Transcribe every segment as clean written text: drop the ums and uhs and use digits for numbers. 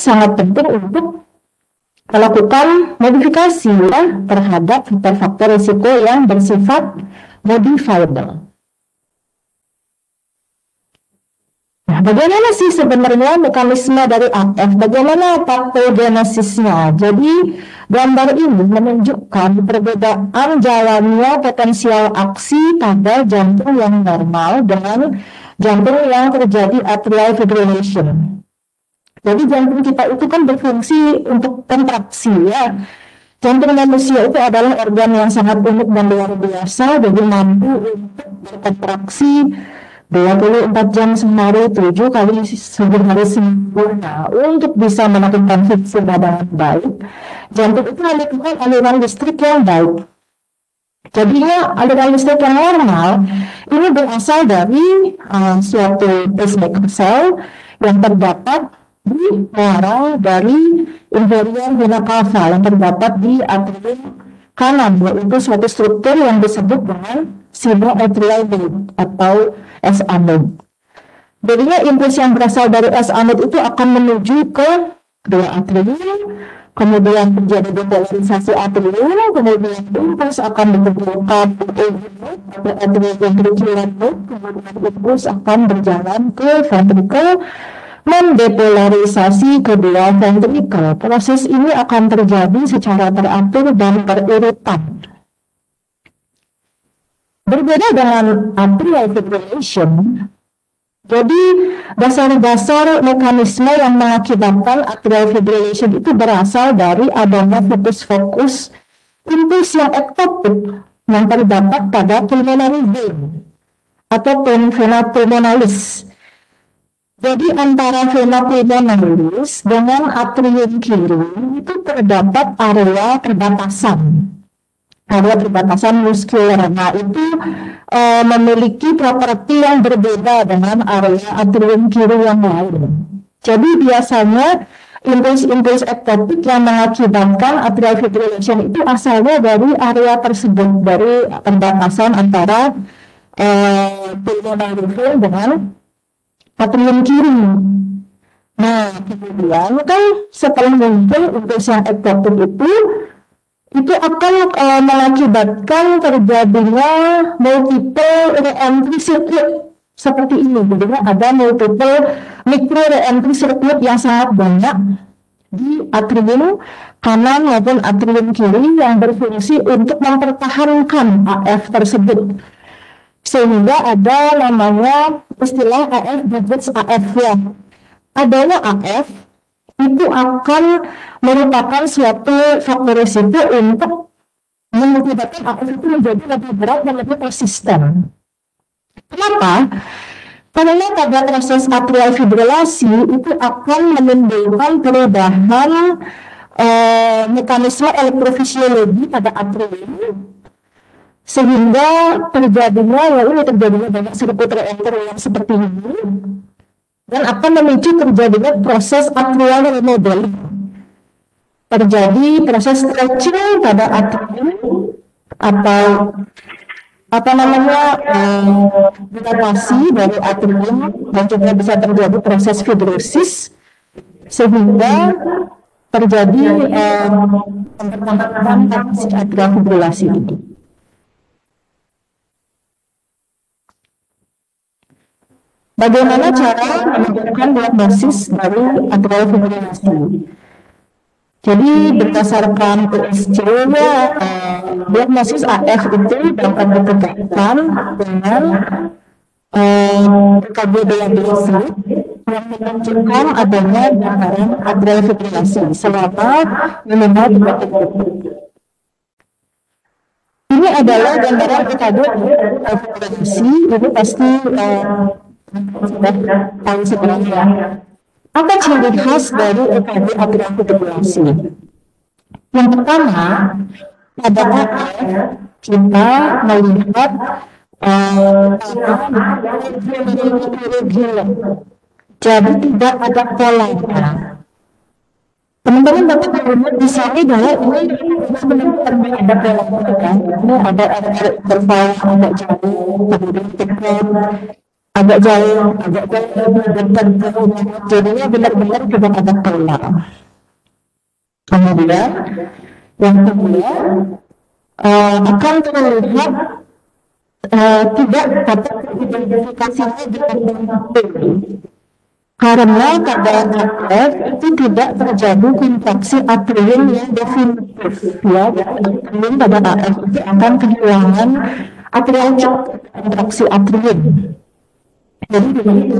sangat penting untuk melakukan modifikasi ya terhadap faktor-faktor risiko yang bersifat modifiable. Nah, bagaimana sih sebenarnya mekanisme dari AF? Bagaimana pathogenesisnya? Jadi, gambar ini menunjukkan perbedaan jalannya potensial aksi pada jantung yang normal dengan jantung yang terjadi atrial fibrillation. Jadi, jantung kita itu kan berfungsi untuk kontraksi ya. Jantung manusia itu adalah organ yang sangat unik dan luar biasa, jadi mampu untuk berkontraksi 24 jam sehari, 7 kali sehari sempurna. Untuk bisa melakukan fungsi dengan baik, jantung itu membutuhkan aliran listrik yang baik. Jadinya aliran listrik yang normal ini berasal dari suatu pacemaker cell yang terdapat di muara dari inferior vena cava yang terdapat di atrium kanan, yaitu suatu struktur yang disebut dengan sinoatrial node atau S-node. Jadinya impuls yang berasal dari S-node itu akan menuju ke dua atrium, kemudian terjadi depolarisasi atrium, kemudian impuls akan dikumpulkan ke atrial ventricular node, kemudian impuls akan berjalan ke ventricle, mendepolarisasi kedua ventricle. Proses ini akan terjadi secara teratur dan berirutan. Berbeda dengan atrial fibrillation, jadi dasar-dasar mekanisme yang mengakibatkan atrial fibrillation itu berasal dari adanya fokus-fokus impuls yang ektopik yang terdapat pada pulmonary vein atau vena pulmonalis. Jadi antara vena pulmonalis dengan atrium kiri itu terdapat area perbatasan muskuler. Nah, itu memiliki properti yang berbeda dengan area atrium kiri yang lain. Jadi biasanya impuls-impuls ektopik yang mengakibatkan atrial fibrillation itu asalnya dari area tersebut, dari perbatasan antara pulmonary vein dengan atrium kiri. Nah, kemudian kan setelah muncul impuls yang ektopik itu akan mengakibatkan terjadinya multiple re-entry circuit seperti ini. Jadi ada multiple micro re-entry circuit yang sangat banyak di atrium kanan maupun atrium kiri yang berfungsi untuk mempertahankan AF tersebut. Sehingga ada namanya istilah AF versus AF ya. Adanya AF itu akan merupakan suatu faktor risiko untuk mengakibatkan AF itu menjadi lebih berat dan lebih persisten. Kenapa? Karena pada proses atrial fibrilasi itu akan menimbulkan perubahan mekanisme elektrofisiologi pada atrium, sehingga terjadinya banyak sirkuit re-entry yang seperti ini, dan akan memicu terjadinya proses atrial remodeling. Terjadi proses stretching pada atrium atau dilatasi dari atrium, dan juga bisa terjadi proses fibrosis sehingga terjadi pembentukan kapasitas atrial fibrilasi ini. Bagaimana cara menentukan diagnosis dari atrial fibrilasi? Jadi berdasarkan USG-nya, diagnosis AF itu dapat ditegakkan dengan EKG diagnostik yang menunjukkan adanya gambaran atrial fibrilasi selama minimal 3 detik. Ini adalah gambaran EKG fibrilasi. Ini pasti sudah tahu sebenarnya. Apa ciri khas dari EKG atrial fibrillasi? Yang pertama, pada AF kita melihat jadi tidak ada polanya. Teman-teman dapat melihat di sini bahwa ini benar-benar ada polanya kan? Ini ada interval agak jauh, kemudian tekan. agak jauh dan jadinya benar-benar tidak ada pola. Kemudian yang kedua akan terlihat tidak dapat identifikasinya dengan betul. Karena pada AF itu tidak terjadi kontraksi atrium yang definitif, ya. Atrium pada AF itu akan kehilangan atrial kontraksi atrium. Jadi ini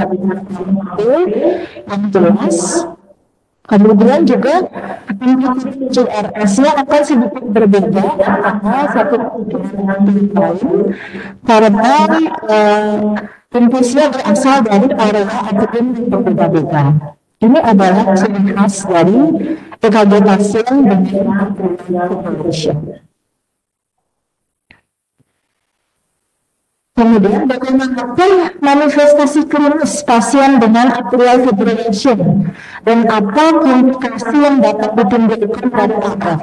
yang jelas. Kemudian juga CRS-nya akan sedikit berbeda karena satu dengan lain karena impulsnya berasal dari area atrium yang berbeda-beda. Ini adalah ciri khas dari EKG pasien dengan atrial fibrillation. Kemudian bagaimanapun manifestasi klinis pasien dengan atrial fibrillation dan apa komplikasi yang dapat ditimbulkan dari AF.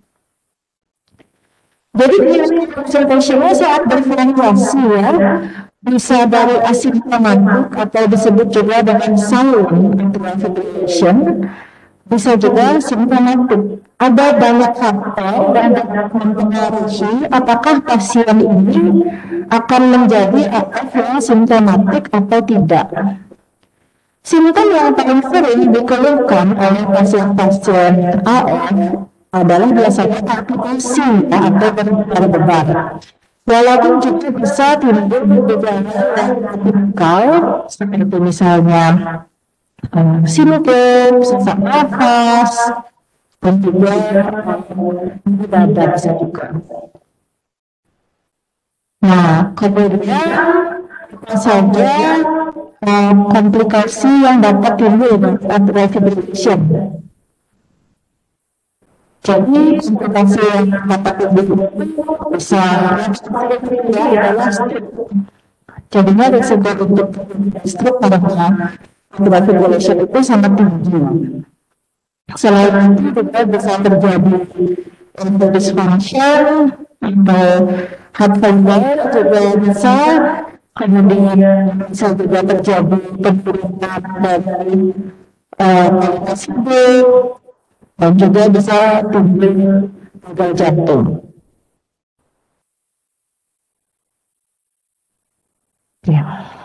Jadi presentasinya saat bervariasi, ya, bisa dari asimptomatik atau disebut juga dengan silent atrial fibrillation, bisa juga simptomatik. Ada banyak faktor yang dapat mempengaruhi apakah pasien ini akan menjadi AF yang simptomatik atau tidak. Simptom yang paling sering dikeluhkan oleh pasien-pasien AF adalah biasanya palpitasi atau berdebar-debar. Walaupun juga bisa timbul gejala yang tipikal seperti misalnya sinupin, sesak nafas, dan juga dada bisa juga. Nah, kemudian apa saja komplikasi yang dapat timbul dari atrial fibrillation. Jadi komplikasi yang dapat timbul bisa adalah stroke. Jadinya risiko untuk stroke pada atrial fibrillation itu sangat tinggi. Selain itu juga bisa terjadi dysfunction atau heart failure juga bisa, kemudian bisa juga terjadi penurunan dari kualitas hidup dan juga bisa timbul gagal jantung. Ya.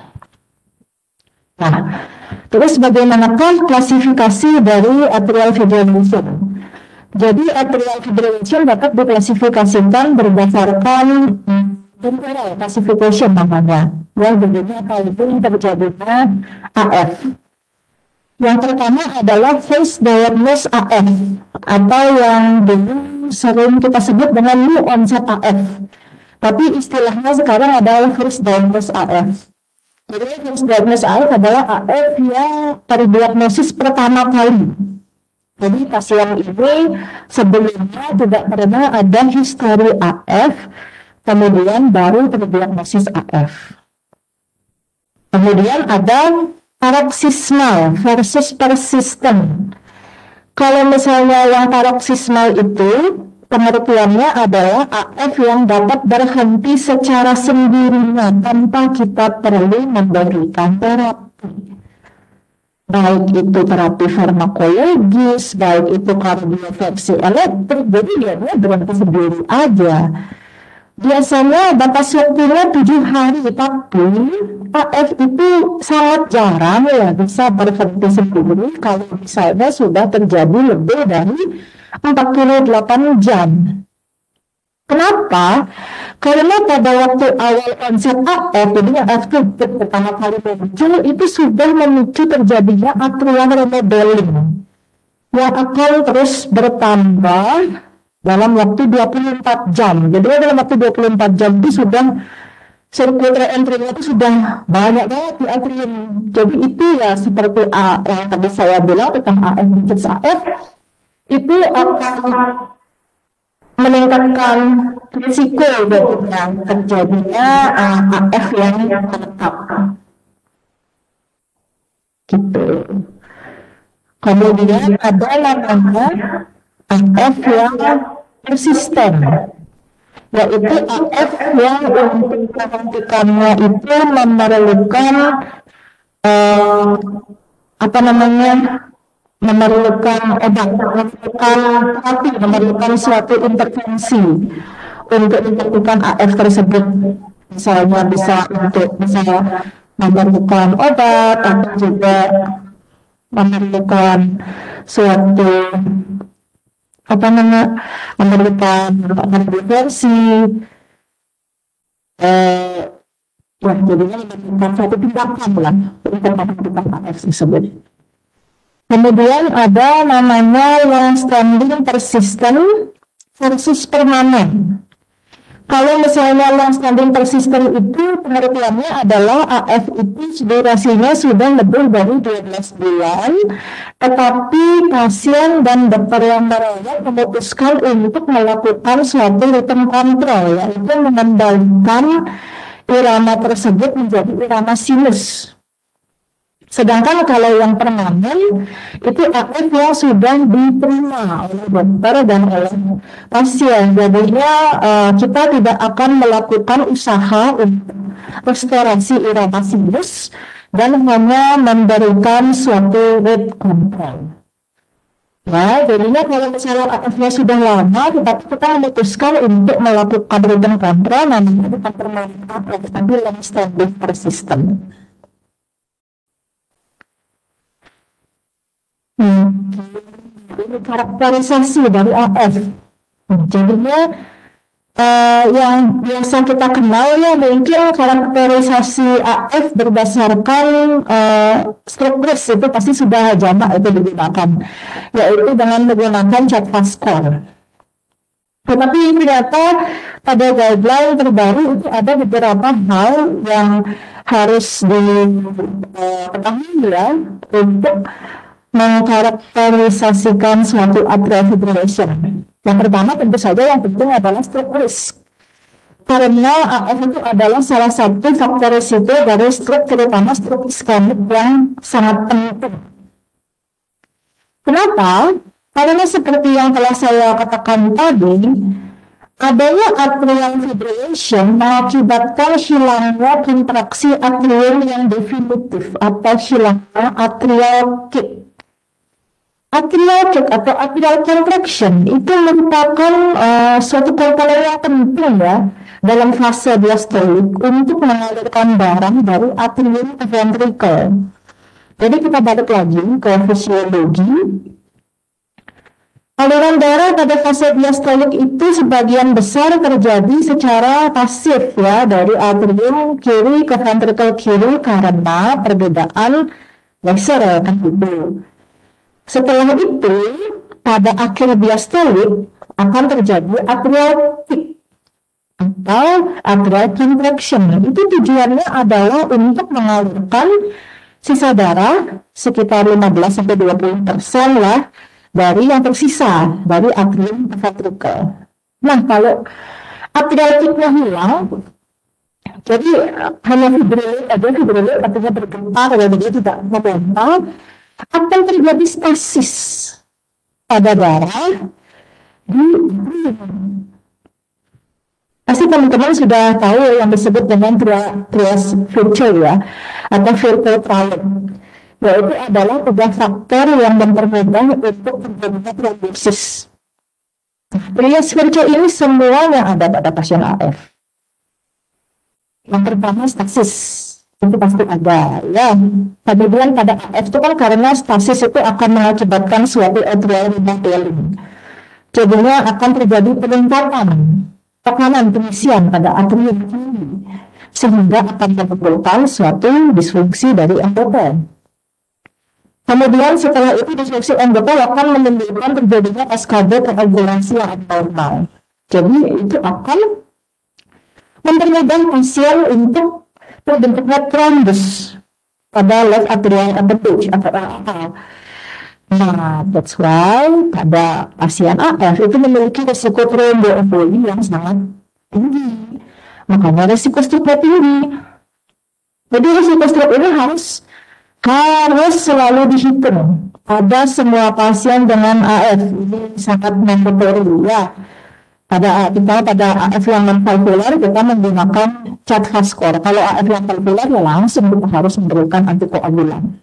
Nah, terus bagaimanakah klasifikasi dari atrial fibrillation? Jadi atrial fibrillation dapat diklasifikasikan berdasarkan temporal classification namanya, yang begini apalagi terjadinya AF. Yang pertama adalah first diagnosed AF atau yang dulu sering kita sebut dengan new onset AF. Tapi istilahnya sekarang adalah first diagnosed AF. Jadi first diagnosed AF adalah AF yang terdiagnosis pertama kali. Jadi pasien ini sebelumnya tidak pernah ada histori AF, kemudian baru terdiagnosis AF. Kemudian ada paroxysmal versus persistent. Kalau misalnya yang paroxysmal itu pengertiannya adalah AF yang dapat berhenti secara sendirinya tanpa kita perlu memberikan terapi. Baik itu terapi farmakologis, baik itu kardioversi elektrik, jadi dia berhenti sendiri aja. Biasanya batas waktunya 7 hari, tapi AF itu sangat jarang ya bisa berhenti sendiri kalau misalnya sudah terjadi lebih dari 48 jam. Kenapa? Karena pada waktu awal onset AF, jadi AF pertama kali muncul, itu sudah memicu terjadinya atrial remodeling yang akan terus bertambah dalam waktu 24 jam. Jadi dalam waktu 24 jam itu sudah sirkuit re-entry-nya itu sudah banyak banget di atrium. Jadi itu ya seperti yang tadi saya bilang tentang AF versus AF, itu akan meningkatkan risiko yang terjadinya AF yang tetap gitu. Kemudian ada namanya AF yang persisten. yaitu AF yang untuk menentukannya itu memerlukan memerlukan obat, memerlukan terapi, memerlukan suatu intervensi untuk menentukan AF tersebut. Misalnya bisa memerlukan obat atau juga memerlukan suatu memerlukan intervensi, jadinya memerlukan suatu tindakan lah untuk menentukan AF tersebut. Kemudian ada namanya long standing persistent versus permanen. Kalau misalnya long standing persistent itu pengertiannya adalah AF itu durasinya sudah lebih dari 12 bulan, tetapi pasien dan dokter yang merawat memutuskan untuk melakukan suatu rhythm control, yaitu mengendalikan irama tersebut menjadi irama sinus. Sedangkan kalau yang permanen itu AF yang sudah diterima oleh dokter dan oleh pasien. Jadinya kita tidak akan melakukan usaha untuk restorasi irama sinus dan hanya memberikan suatu rate control. Nah, jadinya kalau misalnya AF-nya sudah lama, tetapi kita memutuskan untuk melakukan rhythm control, namanya bukan permanen AF, tapi long standing persistent. Ini karakterisasi dari AF. Jadinya yang biasa kita kenal ya mungkin karakterisasi AF berdasarkan stroke risk itu pasti sudah jamak itu digunakan, yaitu dengan menggunakan CHA score. Tetapi ternyata pada guideline terbaru itu ada beberapa hal yang harus diketahui ya untuk mengkarakterisasikan suatu atrial fibrillation. Yang pertama tentu saja yang penting adalah stroke risk. Karena AF itu adalah salah satu faktor risiko dari stroke, terutama stroke iskemik yang sangat penting. Kenapa? Karena seperti yang telah saya katakan tadi, adanya atrial fibrillation mengakibatkan hilangnya kontraksi atrium yang definitif atau hilangnya atrial kick. Atrial kick atau atrial contraction itu merupakan suatu komponen yang penting ya dalam fase diastolik untuk mengalirkan darah dari atrium ke ventricle. Jadi kita balik lagi ke fisiologi. Aliran darah pada fase diastolik itu sebagian besar terjadi secara pasif ya dari atrium kiri ke ventricle kiri karena perbedaan laser kan gitu. Setelah itu, pada akhir diastolik akan terjadi atrial kick atau atrial contraction. Itu tujuannya adalah untuk mengalirkan sisa darah sekitar 15-20% lah dari yang tersisa dari atrium ke ventricle. Nah, kalau atrial kick-nya hilang, jadi hanya fibrilit artinya bergetar, jadi dia tidak membentang, akan terjadi stasis pada darah di pasti teman-teman sudah tahu yang disebut dengan trias virtue ya atau virtue triumph, yaitu adalah 3 faktor yang mempermudah untuk terjadinya trombosis. Trias virtue ini semuanya ada pada pasien AF. Yang pertama stasis, itu pasti ada ya. Kemudian pada AF itu kan karena stasis itu akan mengakibatkan suatu atrial remodeling. Jadinya akan terjadi peningkatan tekanan pengisian pada atrium kiri sehingga akan menimbulkan suatu disfungsi dari endotel. Kemudian setelah itu disfungsi endotel akan menimbulkan terjadinya SKD koagulasi yang abnormal. Jadi itu akan mempermudah pasien untuk terbentuknya thrombus pada left atrial appendage atau LAA. Nah, that's why pada pasien AF itu memiliki risiko tromboemboli yang sangat tinggi. Makanya risiko stroke tinggi. Jadi risiko stroke ini harus selalu dihitung pada semua pasien dengan AF. Ini sangat mandatory ya. pada AF yang non-valvular kita menggunakan CHA score. Kalau AF yang valvular ya langsung kita harus memberikan antikoagulan.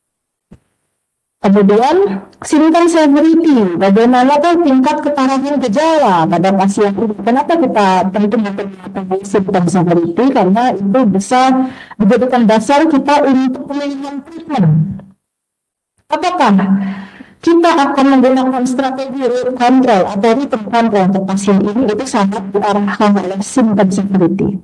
Kemudian symptom severity, bagaimana tuh tingkat keparahan gejala pada pasien ini. Kenapa kita penting mengetahui symptom severity? Karena itu bisa dijadikan dasar kita untuk pemilihan treatment. Apakah kita akan menggunakan strategi root control atau rhythm control untuk pasien ini? Itu sangat diarahkan oleh symptom severity.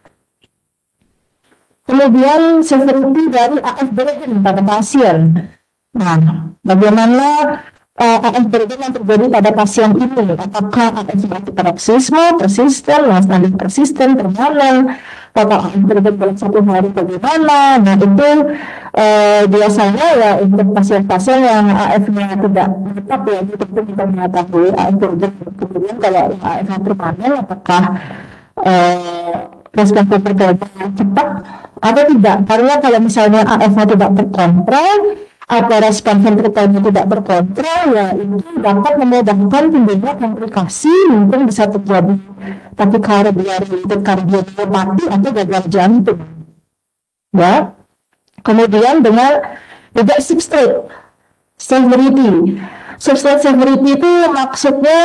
Kemudian severity dari AF burden pada pasien. Nah, bagaimana AF burden yang terjadi pada pasien ini? Apakah AF seperti paroksisme, persisten, lanjut persisten, permanen, total AF burden dalam satu hari bagaimana? Nah, itu biasanya ya untuk pasien-pasien yang AF-nya tidak tetap ya, itu tentu kita mengetahui AF burden. Kemudian kalau AF yang permanen, apakah respon terjadi cepat atau tidak? Karena kalau misalnya AF-nya tidak terkontrol atau respon ventrikelnya tidak berkontrol, ya ini dapat memudahkan timbulnya komplikasi, mungkin bisa terjadi takikardia related kardiomyopati atau gagal jantung. Ya. Kemudian dengan juga substrate severity. Substrate severity itu maksudnya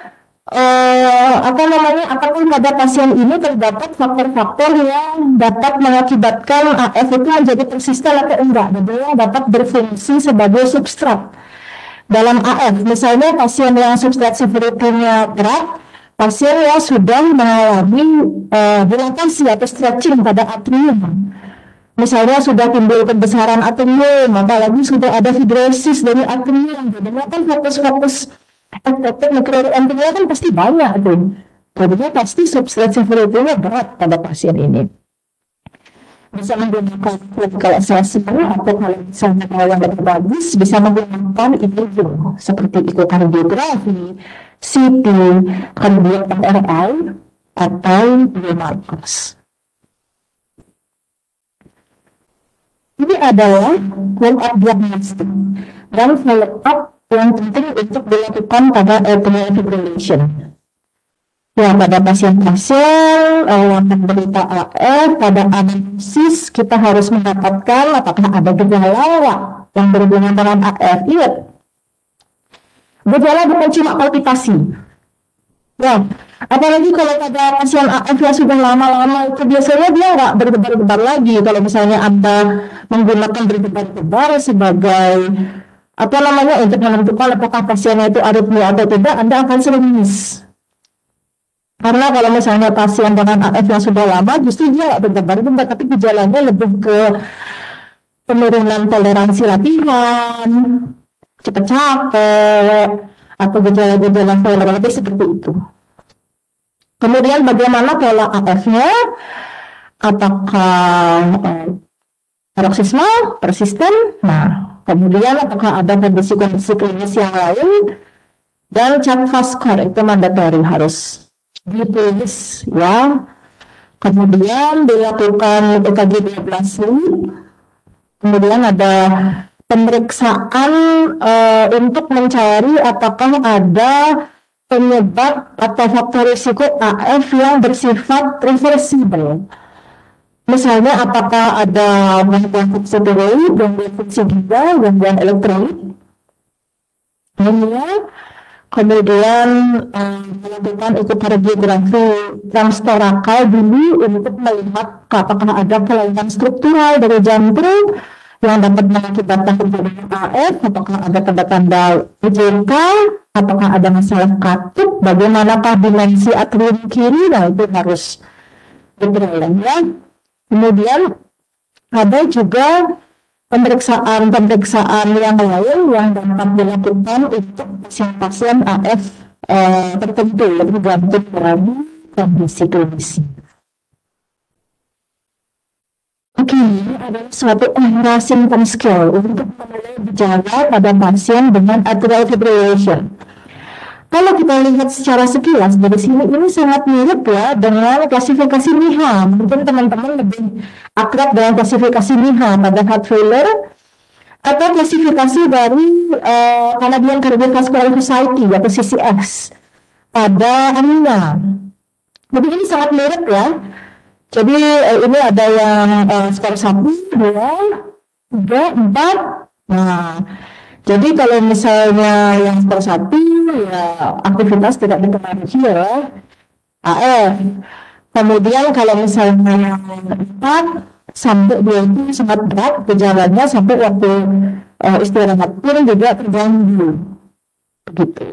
apakah pada pasien ini terdapat faktor-faktor yang dapat mengakibatkan AF itu menjadi persisten atau enggak, dan dapat berfungsi sebagai substrat dalam AF. Misalnya pasien yang substrat severity-nya berat, pasien yang sudah mengalami dilatasi atau stretching pada atrium. Misalnya sudah timbul pembesaran atrium, apalagi sudah ada fibrosis dari atrium, jadi kan fokus-fokus efektif mikrorentennya kan pasti banyak tuh. Jadinya pasti substrat severity-nya berat pada pasien ini. Bisa menggunakan clinical assessment atau kalau misalnya yang lebih bagus bisa menggunakan imaging seperti ekokardiografi, CT, kemudian MRI atau biomarkers. Ini adalah follow-up diagnostik dan follow-up yang penting untuk dilakukan pada atrial fibrillation. Ya, pada pasien-pasien yang menderita AF, pada anamnesis kita harus mendapatkan apakah ada gejala yang berhubungan dengan AF. Ingat, gejala bukan cuma palpitasi. Ya, apalagi kalau pada pasien AF yang sudah lama-lama itu biasanya dia nggak berdebar-debar lagi. Kalau misalnya Anda menggunakan berdebar-debar sebagai untuk menentukan apakah pasiennya itu aritmia atau tidak, Anda akan sering miss. Karena kalau misalnya pasien dengan AF yang sudah lama, justru dia nggak berdebar-debar, tapi gejalanya lebih ke penurunan toleransi latihan, cepat capek, atau gejala-gejala lebih seperti itu. Kemudian bagaimana pola AF-nya? Apakah paroksisme, persisten? Nah, kemudian apakah ada kondisi-kondisi klinis yang lain? Dan CHA score itu mandatori, harus ditulis ya. Kemudian dilakukan EKG 12. Kemudian ada pemeriksaan untuk mencari apakah ada penyebab atau faktor risiko AF yang bersifat reversible. Misalnya apakah ada gangguan fungsi tiroid, gangguan fungsi ginjal, gangguan elektrolit, kemudian melakukan ekokardiografi transtorakal dulu untuk melihat apakah ada kelainan struktural dari jantung yang dapat mengakibatkan terjadinya AF, apakah ada tanda-tanda UJK, apakah ada masalah katup, bagaimanakah dimensi atrium kiri, nah itu harus diperoleh ya. Kemudian ada juga pemeriksaan yang lain yang dapat dilakukan untuk pasien-pasien AF tertentu, tergantung dari kondisi klinis. Oke, ini adalah suatu symptom scale untuk menilai gejala pada pasien dengan atrial fibrillation. Kalau kita lihat secara sekilas dari sini, ini sangat mirip ya dengan klasifikasi NIHA. Mungkin teman-teman lebih akrab dengan klasifikasi NIHA pada heart failure atau klasifikasi dari Canadian Cardiovascular Society atau CCS. pada anemia. Jadi ini sangat mirip ya. Jadi ini ada yang skor 1, 2, 3, 4. Nah, jadi kalau misalnya yang skor 1 ya aktivitas tidak dipengaruhi ya AF. Kemudian kalau misalnya yang 4 sampai 2 itu sangat berat gejalanya, sampai waktu istirahat pun juga terganggu. Begitu.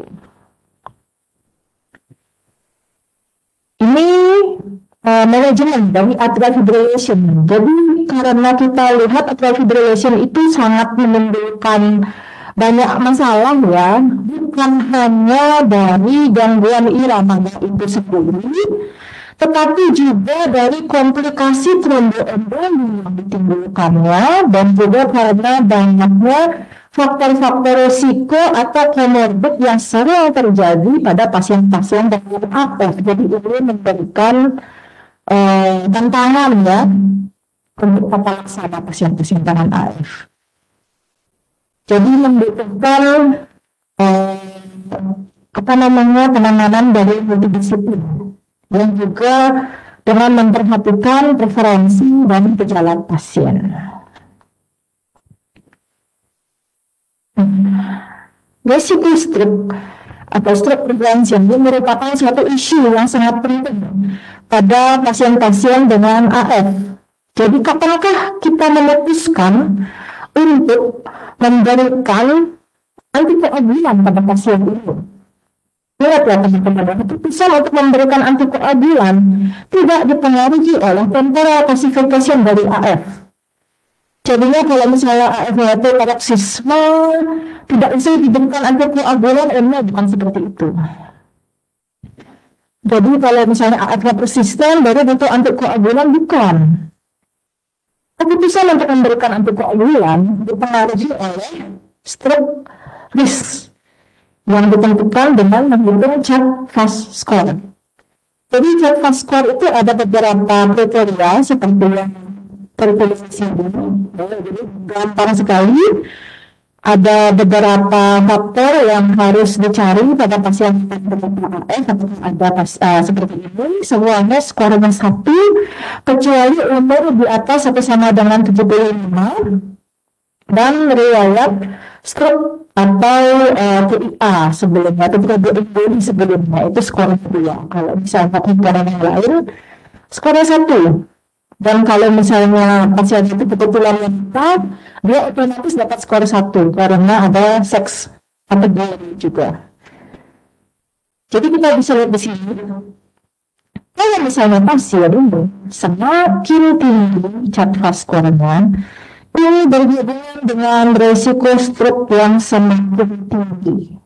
Ini manajemen dari atrial fibrillation. Jadi karena kita lihat atrial fibrillation itu sangat menimbulkan banyak masalah ya, bukan hanya dari gangguan irama itu sendiri, tetapi juga dari komplikasi tromboemboli yang ditimbulkannya, dan juga karena banyaknya faktor-faktor risiko atau komorbid yang sering terjadi pada pasien-pasien dengan AF. Jadi ini memberikan tantangan ya untuk tata laksana pasien-pasien dengan AF. Jadi membutuhkan penanganan dari multidisiplin, dan juga dengan memperhatikan preferensi dan gejala pasien. Resiko stroke atau stroke prevention ini merupakan suatu isu yang sangat penting pada pasien-pasien dengan AF. Jadi kapankah kita memutuskan untuk memberikan antikoagulan pada pasien ini? Ingat ya teman-teman, keputusan untuk memberikan antikoagulan tidak dipengaruhi oleh temporal classification dari AF. Jadinya kalau misalnya AF itu paroksisme, tidak bisa diberikan antikoagulan, bukan seperti itu. Jadi kalau misalnya AF persisten, baru butuh antikoagulan, bukan. Keputusan untuk memberikan antikoagulan dipengaruhi oleh stroke risk yang ditentukan dengan menghitung CHA2DS2. Jadi CHA2DS2 itu ada beberapa kriteria seperti yang tertulis di sini. Jadi gampang sekali. Ada beberapa faktor yang harus dicari pada pasien dengan AF, atau ada seperti ini. Semuanya skornya 1, kecuali umur di atas atau sama dengan 75, dan riwayat stroke atau TIA sebelumnya, atau tromboemboli sebelumnya, itu skornya 2. Kalau misalnya hindari yang lain, skornya 1. Dan kalau misalnya pasien itu kebetulan lengkap, dia otomatis dapat skor 1 karena ada seks kategori juga. Jadi kita bisa lihat di sini, kalau misalnya pasien ini semakin tinggi CHA2DS2-nya, ini berhubungan dengan resiko stroke yang semakin tinggi.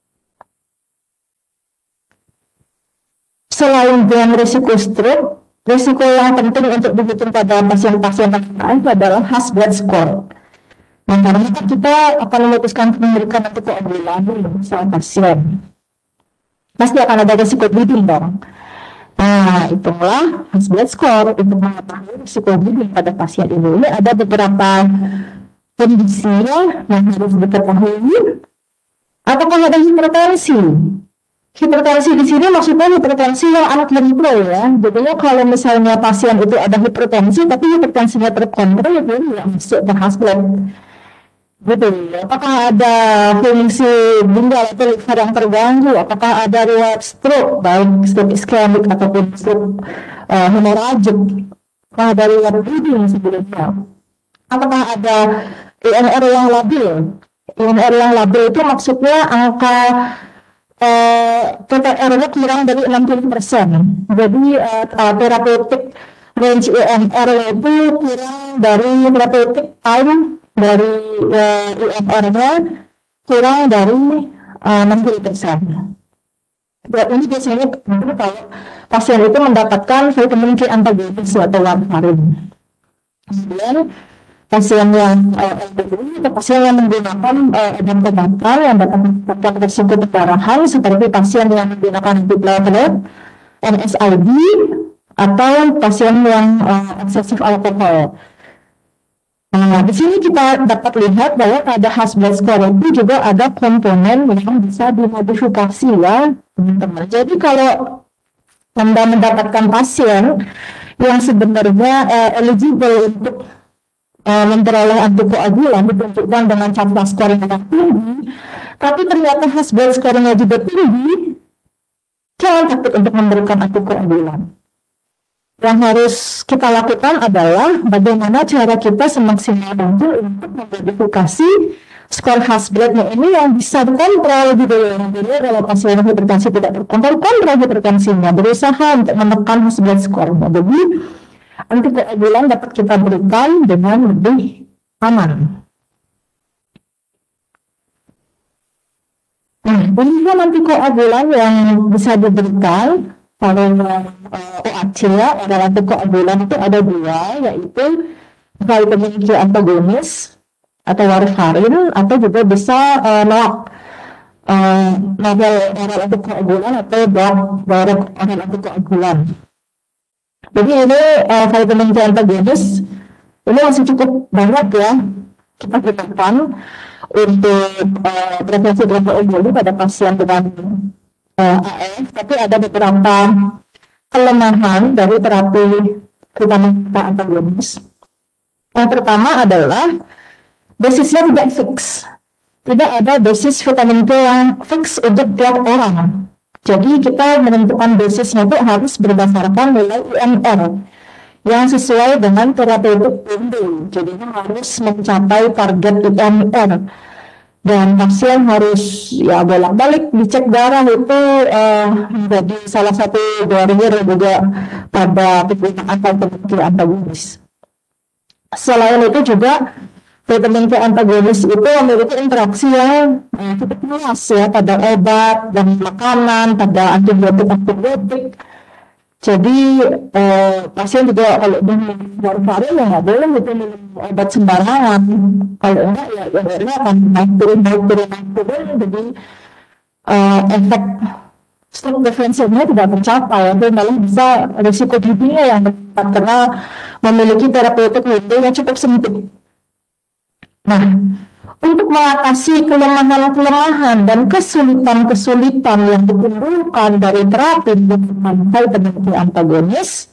Selain dengan resiko stroke, resiko yang penting untuk dihitung pada pasien-pasien AF adalah His-Blood score. Nah, karena kita akan memutuskan memberikan antikoagulan sama pasien, pasti akan ada resiko bleeding dong. Nah, itulah His-Blood score untuk mengetahui risiko bleeding pada pasien ini. Ini ada beberapa kondisi yang harus diketahui. Apakah ada hipertensi? Hipertensi di sini maksudnya hipertensi yang uncontrol ya. Jadi kalau misalnya pasien itu ada hipertensi tapi hipertensinya terkontrol, itu nggak masuk ke His-Blood. Gitu. Apakah ada fungsi ginjal atau liver yang terganggu? Apakah ada riwayat stroke, baik stroke iskemik ataupun stroke hemorrhagic? Apakah ada riwayat bleeding sebelumnya? Apakah ada INR yang labil? INR yang labil itu maksudnya angka TTR-nya kurang dari 60%. Jadi therapeutic range INR itu kurang dari therapeutic time dari INR-nya kurang dari 60%. Dan ini biasanya kalau pasien itu mendapatkan vitamin K antagonis atau warfarin. Kemudian pasien yang atau pasien yang menggunakan obat-obatan yang dapat menyebabkan resiko pendarahan, seperti pasien yang menggunakan antiplatelet, NSAID, atau pasien yang eksesif alkohol. Nah, di sini kita dapat lihat bahwa pada Hasbro score itu juga ada komponen yang bisa dimodifikasi ya, teman-teman. Jadi kalau Anda mendapatkan pasien yang sebenarnya eligible untuk memperoleh antikoagulan ditunjukkan dengan CAPTAS score yang tinggi, tapi ternyata Hasbro score-nya juga tinggi, jangan takut untuk memberikan antikoagulan. Yang harus kita lakukan adalah bagaimana cara kita semaksimal mungkin untuk memodifikasi skor Hasbro-nya ini yang bisa dikontrol gitu ya. Jadi kalau pasien hipertensi tidak terkontrol, kontrol hipertensinya, berusaha untuk menekan Hasbro score-nya. Jadi antikoagulan dapat kita berikan dengan lebih aman. Nah, ini antikoagulan yang bisa diberikan kalau OAC ya, adalah antikoagulan itu ada dua, yaitu vitamin C antagonis atau warfarin, atau juga bisa novel oral antikoagulan atau direct oral antikoagulan. Jadi ini vitamin C antagonis ini masih cukup banyak ya kita berikan untuk prevensi thromboemboli pada pasien dengan AF, tapi ada beberapa kelemahan dari terapi vitamin K antagonis. Yang pertama adalah dosisnya tidak fix. Tidak ada dosis vitamin K yang fix untuk tiap orang. Jadi kita menentukan dosisnya itu harus berdasarkan nilai UMR yang sesuai dengan terapeutik window. Jadi harus mencapai target UMR. Dan pasien harus ya bolak-balik dicek darah itu menjadi salah satu barrier juga pada penggunaan vitamin K antagonis. Selain itu juga vitamin K antagonis itu memiliki interaksi yang cukup luas ya pada obat dan makanan, pada antibiotik. Jadi pasien juga kalau minum warfarin ya nggak boleh itu minum obat sembarangan. Kalau enggak ya akan naik turun. Jadi efek stroke preventionnya tidak tercapai. Itu malah bisa risiko giginya yang meningkat karena memiliki terapeutik window yang cukup sempit. Nah, untuk mengatasi kelemahan-kelemahan dan kesulitan-kesulitan yang ditimbulkan dari terapi vitamin K antagonis,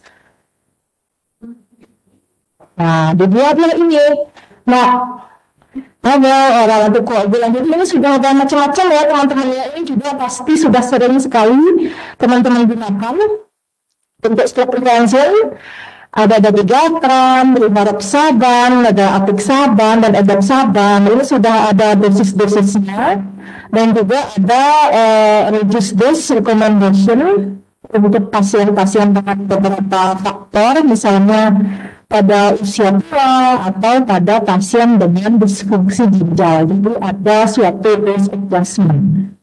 nah dibuatlah ini. Nah, ada oral antikoagulan. Jadi ini sudah ada macam-macam ya teman-teman ya. Ini juga pasti sudah sering sekali teman-teman gunakan untuk stroke prevention. Ada dabigatran, rivaroxaban, ada apixaban, dan edoxaban. Ini sudah ada dosis-dosisnya. Dan juga ada reduced dose recommendation untuk pasien-pasien dengan beberapa faktor, misalnya pada usia tua atau pada pasien dengan disfungsi ginjal. Jadi ada suatu dose adjustment.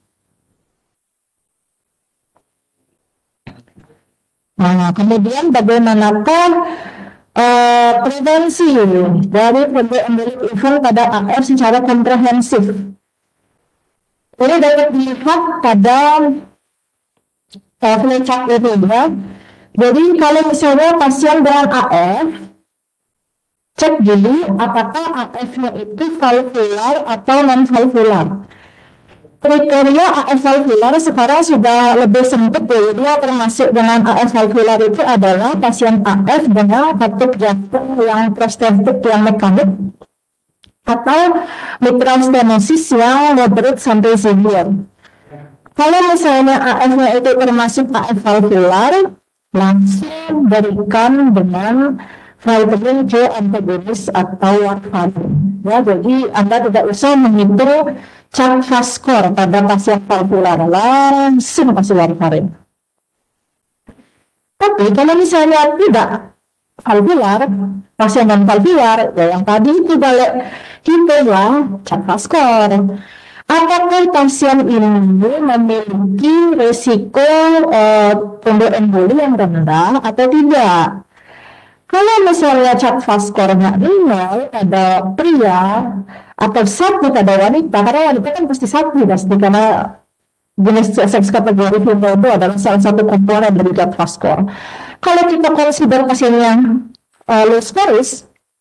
Nah, kemudian bagaimanakah prevensi dari thromboembolic event pada AF secara komprehensif? Ini dapat dilihat pada flowchart ini ya. Jadi kalau misalnya pasien dengan AF, cek dulu apakah AF-nya itu valvular atau non-valvular. Kriteria AF valvular sekarang sudah lebih sempit ya, dia termasuk dengan AF valvular itu adalah pasien AF dengan katup jantung yang prostetik yang mekanik atau mitral stenosis yang moderate sampai severe. Kalau misalnya AF-nya itu termasuk AF valvular, langsung berikan dengan vitamin K antagonis atau warfarin. Ya, jadi Anda tidak usah menghitung CAPTAS score pada pasien valvular, langsung kasih warfarin. Tapi kalau misalnya tidak valvular, pasien non valvular, ya yang tadi itu balik hitunglah CAPTAS score. Apakah pasien ini memiliki risiko thromboemboli yang rendah atau tidak? Kalau misalnya CAPTAS score-nya 0 pada pria atau 1 pada wanita, karena wanita kan pasti 1 karena jenis seks kategori female itu adalah salah satu komponen dari CAPTAS score. Kalau kita consider pasien yang low scoris,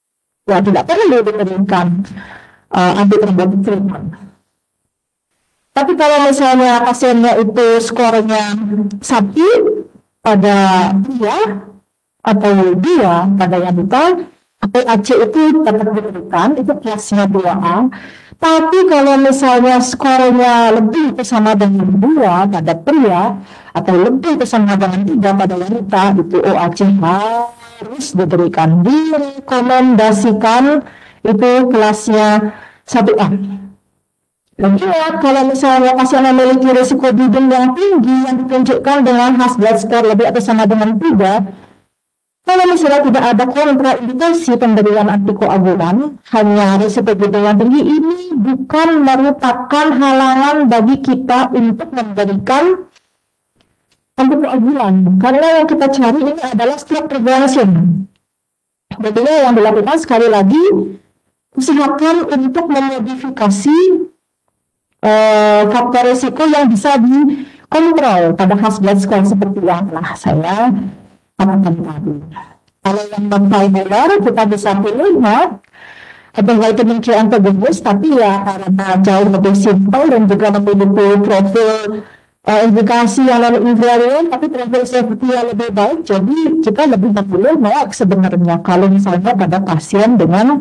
ya tidak perlu diberikan antithrombotic treatment. Tapi kalau misalnya pasiennya itu skornya 1 pada pria atau 2 pada wanita, atau AC itu tetap diberikan, itu kelasnya 2A. Tapi kalau misalnya skornya lebih bersama dengan 2 pada pria, atau lebih bersama dengan 3 pada wanita, itu OAC harus diberikan. Direkomendasikan itu kelasnya 1A. Dan ingat, kalau misalnya pasien memiliki risiko bleeding yang tinggi yang ditunjukkan dengan Hash blood score lebih atau sama dengan 3, kalau misalnya tidak ada kontraindikasi pemberian antikoagulan, hanya risiko bleeding yang tinggi, ini bukan merupakan halangan bagi kita untuk memberikan antikoagulan. Karena yang kita cari ini adalah stroke prevention. Jadi yang dilakukan sekali lagi, usahakan untuk memodifikasi faktor risiko yang bisa dikontrol pada Hash blood score seperti yang telah saya katakan tadi. Kalau yang non-fibular kita bisa pilih ada vitamin K antagonis, tapi ya karena jauh lebih simpel dan juga memiliki profil indikasi yang non-invariant, tapi profil safety yang lebih baik, jadi kita lebih memilih sebenarnya kalau misalnya pada pasien dengan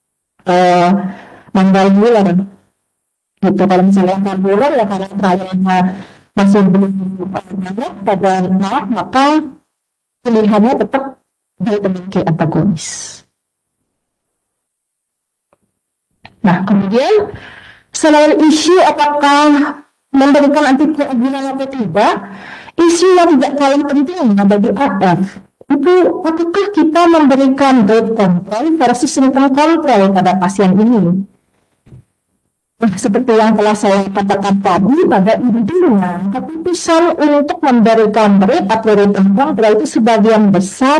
non-fibular. Gitu. Kalau misalnya valvular ya karena trialnya masih belum banyak pada anak, maka pilihannya tetap vitamin K antagonis. Nah, kemudian selain isu apakah memberikan antikoagulan atau tidak, isu yang tidak kalah penting bagi AF itu apakah kita memberikan rate control versus symptom control pada pasien ini. Seperti yang telah saya katakan tadi, pada intinya keputusan untuk memberikan rate atau rate control itu sebagian besar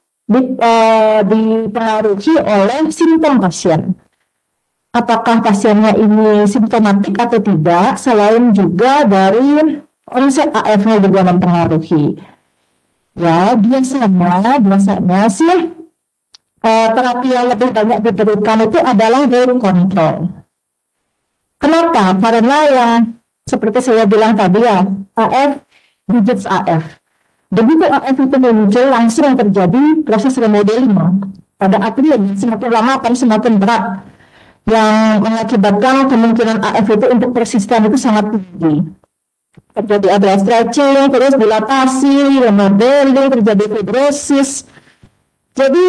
dipengaruhi oleh simptom pasien. Apakah pasiennya ini simptomatik atau tidak, selain juga dari onset AF-nya juga mempengaruhi. Ya, biasanya sih terapi yang lebih banyak diberikan itu adalah rate control. Kenapa? Karena yang seperti saya bilang tadi ya, AF, digits AF. Begitu AF itu muncul, langsung terjadi proses remodeling. Pada akhirnya semakin lama akan semakin berat, yang mengakibatkan kemungkinan AF itu untuk persisten itu sangat tinggi. Terjadi ada stretching, terus dilatasi, remodeling, terjadi fibrosis. Jadi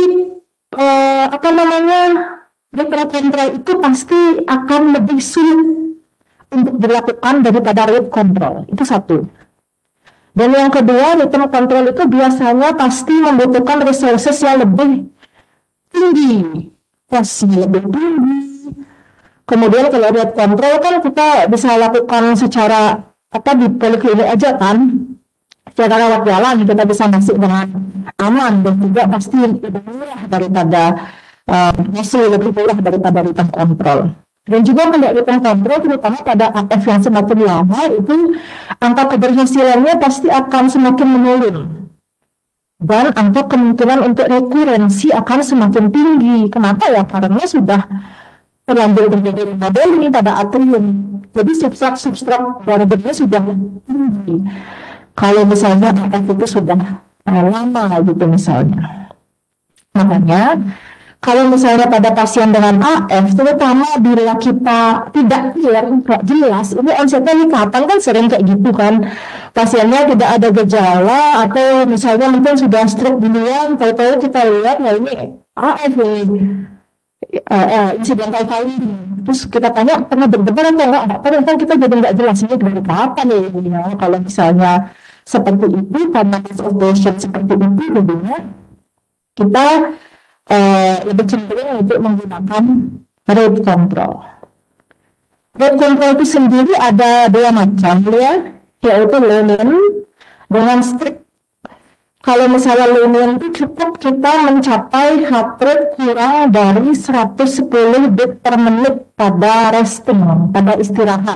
rate control itu pasti akan lebih sulit untuk dilakukan daripada rate control. Itu satu. Dan yang kedua, rate control itu biasanya pasti membutuhkan resources yang lebih tinggi, costnya lebih tinggi. Kemudian kalau rate control kan kita bisa lakukan secara di poliklinik aja kan, secara rawat jalan kita bisa masuk dengan aman dan juga pasti lebih murah daripada lebih murah daripada return control. Dan juga kalau return control terutama pada AF yang semakin lama itu angka keberhasilannya pasti akan semakin menurun. Dan angka kemungkinan untuk rekurensi akan semakin tinggi. Kenapa ya? Karena sudah terlanjur terjadi remodeling pada atrium. Jadi substrat barbernya sudah tinggi. Kalau misalnya AF itu sudah lama gitu misalnya. Makanya kalau misalnya pada pasien dengan AF, terutama bila kita tidak clear, nggak jelas, ini onsetnya ini kapan kan sering kayak gitu kan. Pasiennya tidak ada gejala, atau misalnya mungkin sudah stroke duluan, tahu-tahu kita lihat, ya ini AF ini, incidental finding. Terus kita tanya, pernah berdebar atau enggak? Pernah kan kita jadi nggak jelas, ini dari kapan ya. Kalau misalnya seperti itu, karena observation seperti itu, jadinya kita lebih cenderung untuk menggunakan rate control. Rate control itu sendiri ada 2 macam ya, yaitu linear dengan strict. Kalau misalnya linear itu cukup kita mencapai heart rate kurang dari 110 beat per menit pada resting, pada istirahat.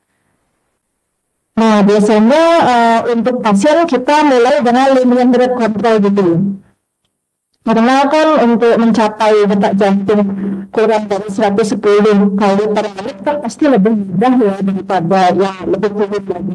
Nah biasanya untuk pasien kita mulai dengan linear rate control gitu. Karena kan untuk mencapai detak jantung kurang dari 110 kali per menit kan pasti lebih mudah ya daripada yang lebih tinggi lagi.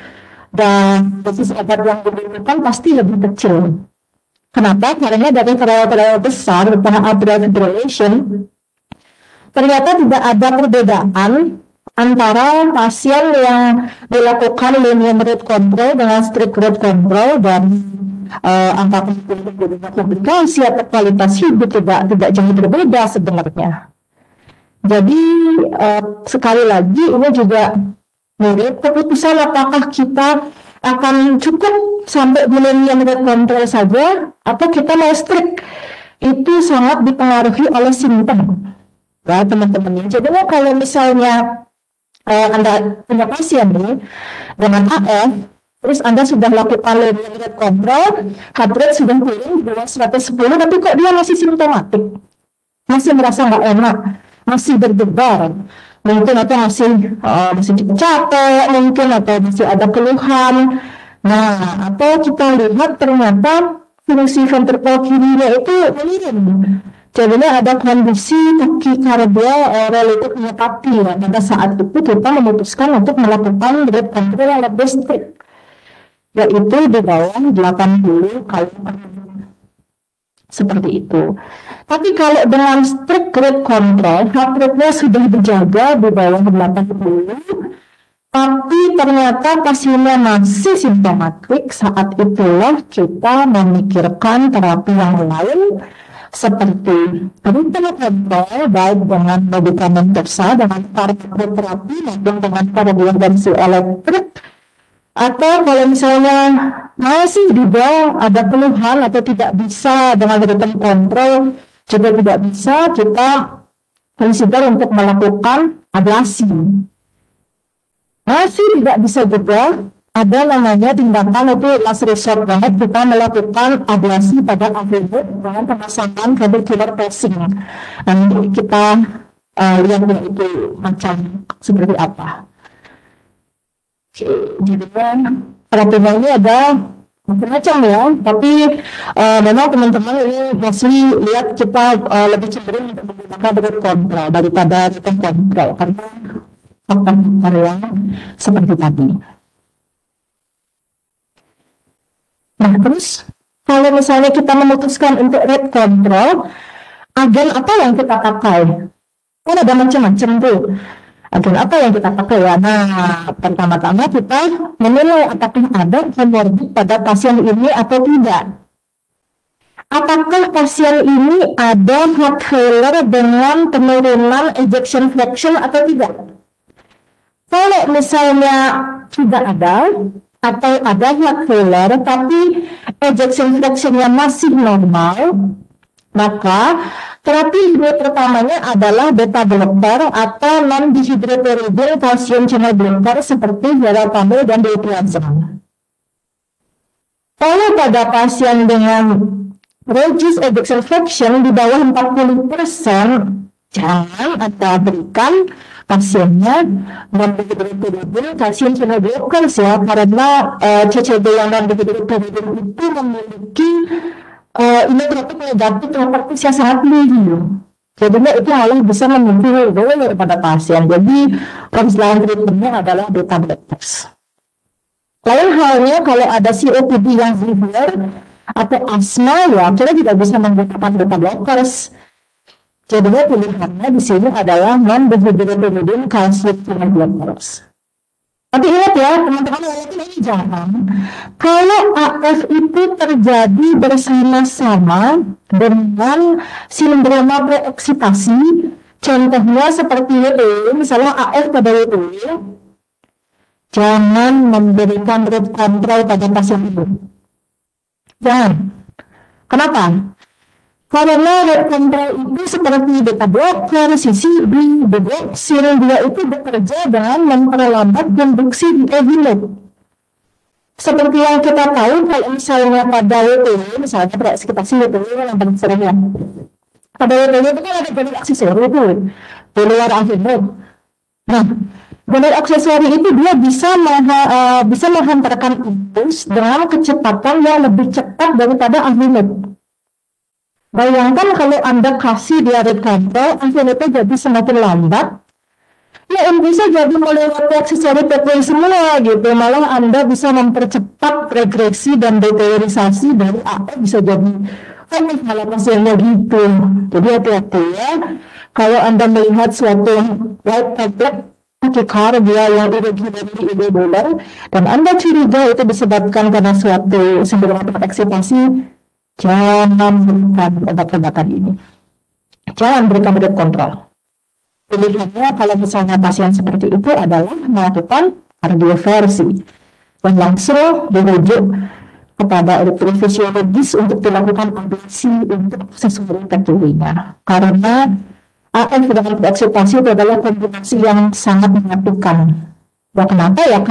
Dan dosis obat yang diberikan pasti lebih kecil. Kenapa? Karena dari trial-trial besar tentang atrial fibrillation ternyata tidak ada perbedaan antara pasien yang dilakukan linear rate control dengan strict rate control dan angka komplikasi atau kualitas hidup tidak jauh berbeda sebenarnya. Jadi sekali lagi ini juga mirip keputusan apakah kita akan cukup sampai linear rate control saja atau kita mau strict, itu sangat dipengaruhi oleh simptom ya teman-teman. Jadi kalau misalnya Anda punya pasien nih dengan AF, terus Anda sudah lakukan linear rate control, heart rate sudah turun di bawah 110, tapi kok dia masih simptomatik, masih merasa nggak enak, masih berdebar, mungkin atau masih capek, mungkin atau masih ada keluhan. Nah, atau kita lihat ternyata fungsi ventrikel kirinya itu menurun. Jadinya ada kondisi takikardia relatif myopathy ya. Pada saat itu kita memutuskan untuk melakukan rate control yang lebih strict, yaitu di bawah 80 kali per menit. Seperti itu. Tapi kalau dengan strict rate control, heart rate-nya sudah dijaga di bawah 80, tapi ternyata pasiennya masih simptomatik, saat itulah kita memikirkan terapi yang lain seperti rhythm control, baik dengan medikamentosa, dengan farmakoterapi, maupun dengan kardioversi elektrik. Atau kalau misalnya masih juga ada keluhan atau tidak bisa dengan rhythm control, juga tidak bisa, kita consider untuk melakukan ablasi. Masih tidak bisa juga, ada namanya tindakan itu last resort banget, kita melakukan ablasi pada akhirnya dengan pemasangan ventricular pacing. Nanti kita lihat itu macam seperti apa. Jadi terapinya ini ada macam-macam ya, tapi memang teman-teman ini mostly lihat kita lebih cenderung untuk menggunakan rate control daripada rhythm control karena faktor yang seperti tadi. Nah, terus kalau misalnya kita memutuskan untuk rate control, agen apa yang kita pakai? Kan ada macam-macam tuh. Agen apa yang kita pakai ya? Nah, pertama-tama kita menilai apakah ada comorbid pada pasien ini atau tidak. Apakah pasien ini ada heart failure dengan penurunan ejection fraction atau tidak? Kalau misalnya tidak ada, atau ada heart failure tapi ejection fraction-nya masih normal, maka terapi pertamanya adalah beta blocker atau non-dihydropyridine calcium channel blocker seperti verapamil dan diazepam. Kalau pada pasien dengan reduced ejection fraction di bawah 40%, jangan Anda berikan pasiennya non-dihydropyridine calcium channel blocker ya, karena CCB yang non-dihydropyridine itu memiliki inotropik negatif properties yang sangat tinggi. Jadinya itu malah bisa memicu dole pada pasien. Jadi lain treatmentnya adalah beta blockers. Lain halnya kalau ada COPD yang severe atau asma ya, kita tidak bisa menggunakan beta blockers. Jadinya pilihannya di sini adalah non-dihydropyridine calcium channel blockers. Tapi ingat ya teman-teman, walaupun ini jangan, kalau AF itu terjadi bersama-sama dengan sindroma preeksitasi, contohnya seperti itu, misalnya AF pada itu, jangan memberikan rate control pada pasien itu. Jangan. Kenapa? Karena rate control itu seperti beta blocker, CCB, digoxin, dia itu bekerja dengan memperlambat konduksi di evilate. Seperti yang kita tahu kalau misalnya pada WTW, misalnya preekspektasi WTW yang paling sering ya. Pada WTW itu kan ada gonad aksesori itu, di luar evilate. Nah, gonad aksesori itu dia bisa menghantarkan impuls dengan kecepatan yang lebih cepat daripada evilate. Bayangkan kalau Anda kasih dia rate control, akhirnya jadi semakin lambat. Ya, bisa jadi melewati aksesori pathway semua gitu. Malah Anda bisa mempercepat regresi dan deteriorisasi dari apa bisa jadi malah pasiennya gitu. Jadi hati-hati ya. Kalau Anda melihat suatu white tablet dia yang irregularly irregular dan Anda curiga itu disebabkan karena suatu sindrom eksipasi, jangan berikan obat-obatan ini. Jangan berikan rate control. Pilihannya kalau misalnya pasien seperti itu adalah melakukan kardioversi dan langsung dirujuk kepada elektrofisiologis untuk dilakukan ablasi untuk aksesori tertulinya. Karena AF dengan eksipasi itu adalah kombinasi yang sangat menyatukan. Ya, kenapa ya?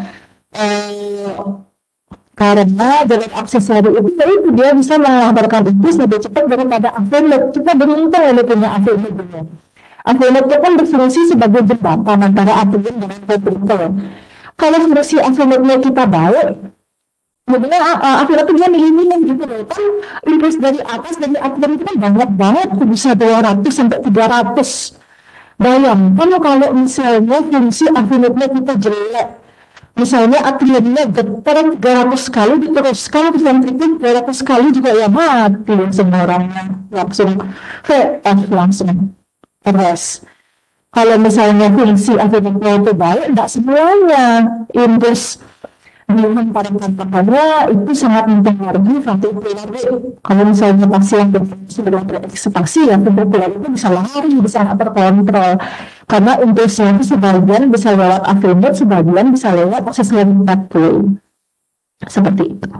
Karena jalan aksesori itu dia bisa mengabarkan impus lebih cepat daripada AV-NET. Kita beruntung ini punya AV-NET. AV-NET itu kan berfungsi sebagai jembatan antara antigen dengan ventrikel. Kalau fungsi AV-NET-nya kita baik, jadinya AV-NET itu dia milih-milih gitu loh. Kan impuls dari atas dari antigen itu kan banyak banget, bisa 200 sampai 300. Bayangkan kalau misalnya fungsi AV-NET-nya kita jelek. Misalnya atriumnya getar 300 kali diteruskan ke ventrikel 300 kali juga ya mati semua orangnya langsung VF langsung RS. Kalau misalnya fungsi AV-NET itu baik, tidak semuanya impuls dengan pada tantangannya itu sangat mempengaruhi ventricular rate. Kalau misalnya pasien dengan bereksipasi ya ventricular itu bisa lari, bisa nggak terkontrol. Karena impulsnya itu sebagian bisa lewat AV-NET, sebagian bisa lewat aksesori pathway. Seperti itu.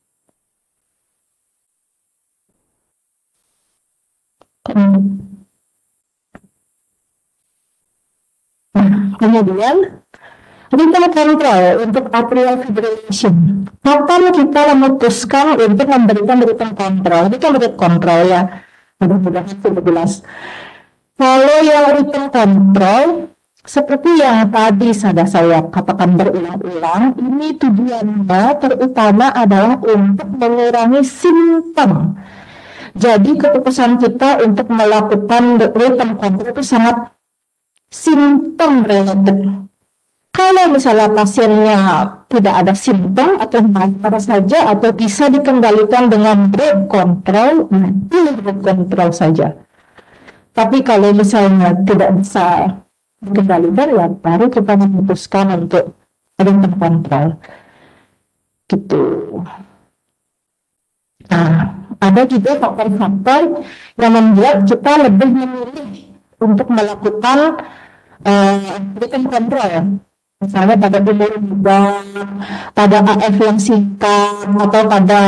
Kemudian rhythm control untuk atrial fibrillation. Kapan kita memutuskan untuk memberikan rhythm control? Itu kan rhythm control ya. Mudah-mudahan sudah jelas. Kalau yang rhythm control, seperti yang tadi sudah saya katakan berulang-ulang, ini tujuannya terutama adalah untuk mengurangi simptom. Jadi keputusan kita untuk melakukan rhythm control itu sangat simptom related. Kalau misalnya pasiennya tidak ada simptom atau apa saja atau bisa dikendalikan dengan rate control, pilih rate control saja. Tapi kalau misalnya tidak bisa dikendalikan, ya baru kita memutuskan untuk rate control. Gitu. Nah, ada juga faktor-faktor yang membuat kita lebih memilih untuk melakukan rate control. Misalnya pada umur muda, pada AF yang singkat, atau pada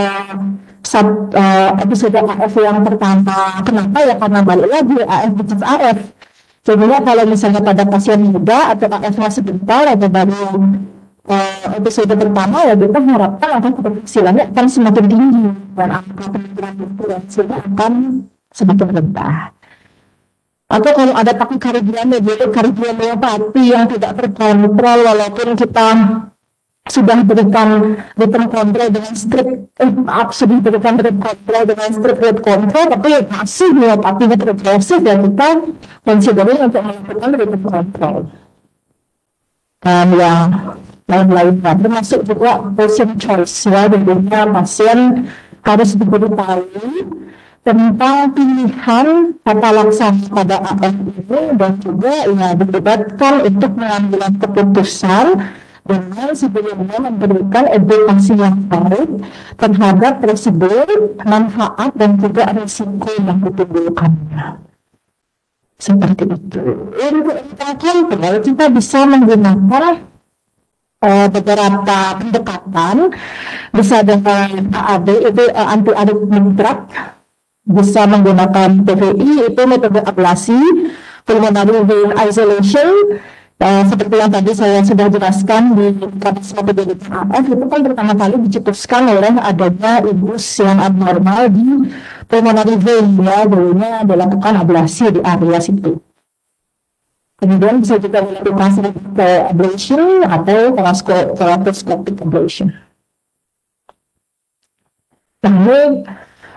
episode AF yang pertama. Kenapa ya? Karena balik lagi AF versus AF. Sebenarnya kalau misalnya pada pasien muda atau AF-nya sebentar atau baru episode pertama ya kita harapkan akan keberhasilannya akan semakin tinggi dan angka penularan itu akan semakin rendah. Atau kalau ada takikardia yaitu kardiomiopati yang tidak terkontrol walaupun kita sudah berikan rhythm control dengan sudah berikan rhythm control dengan rate control, tapi masih miopatinya progresif ya kita considering untuk melakukan rhythm control. Dan yang lain-lainnya termasuk juga patient choice ya, tentunya pasien harus diberitahu tentang pilihan tata laksana pada AF ini dan juga ya dilibatkan untuk mengambil keputusan dengan sebelumnya memberikan edukasi yang baik terhadap prosedur, manfaat dan juga risiko yang ditimbulkannya. Seperti itu. Untuk control kita bisa menggunakan beberapa pendekatan, bisa dengan AAD itu anti-arrhythmic drug, bisa menggunakan PVI itu metode ablasi, pulmonary vein isolation, seperti yang tadi saya sudah jelaskan di metode AF itu kan pertama kali dicetuskan oleh adanya impuls yang abnormal di pulmonary vein ya, dulunya dilakukan ablasi di area situ. Kemudian bisa juga dilakukan ablation atau laparoscopic ablation. Namun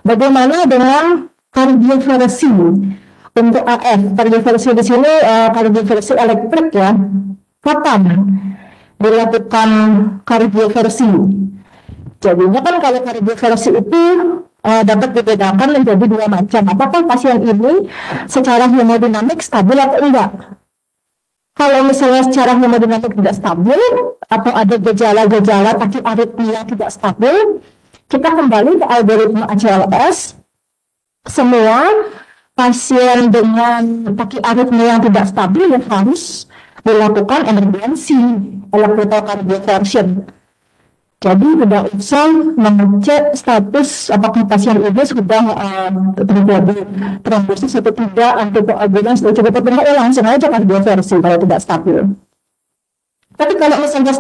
Bagaimana dengan kardioversi untuk AF? Kardioversi di sini kardioversi elektrik ya. Kapan dilakukan kardioversi? Jadinya kan kalau kardioversi itu dapat dibedakan menjadi dua macam. Apakah pasien ini secara hemodinamik stabil atau enggak? Kalau misalnya secara hemodinamik tidak stabil atau ada gejala-gejala takikardia tidak stabil, kita kembali ke algoritma ACLS. Semua pasien dengan takikardia yang tidak stabil yang harus dilakukan emergency electrocardioversion. Jadi tidak usah mengecek status apakah pasien ini sudah terjadi trombosis atau tidak, antikoagulan sudah cukup atau tidak, langsung aja kardioversi kalau tidak stabil. Tapi kalau misalnya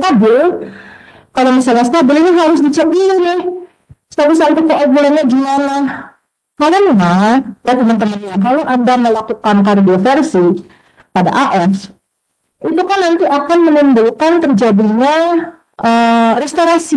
stabil ini harus dicek dulu nih, status antikoagulannya gimana. Karena ya teman-teman ya, kalau Anda melakukan kardioversi pada AF, itu kan nanti akan menimbulkan terjadinya restorasi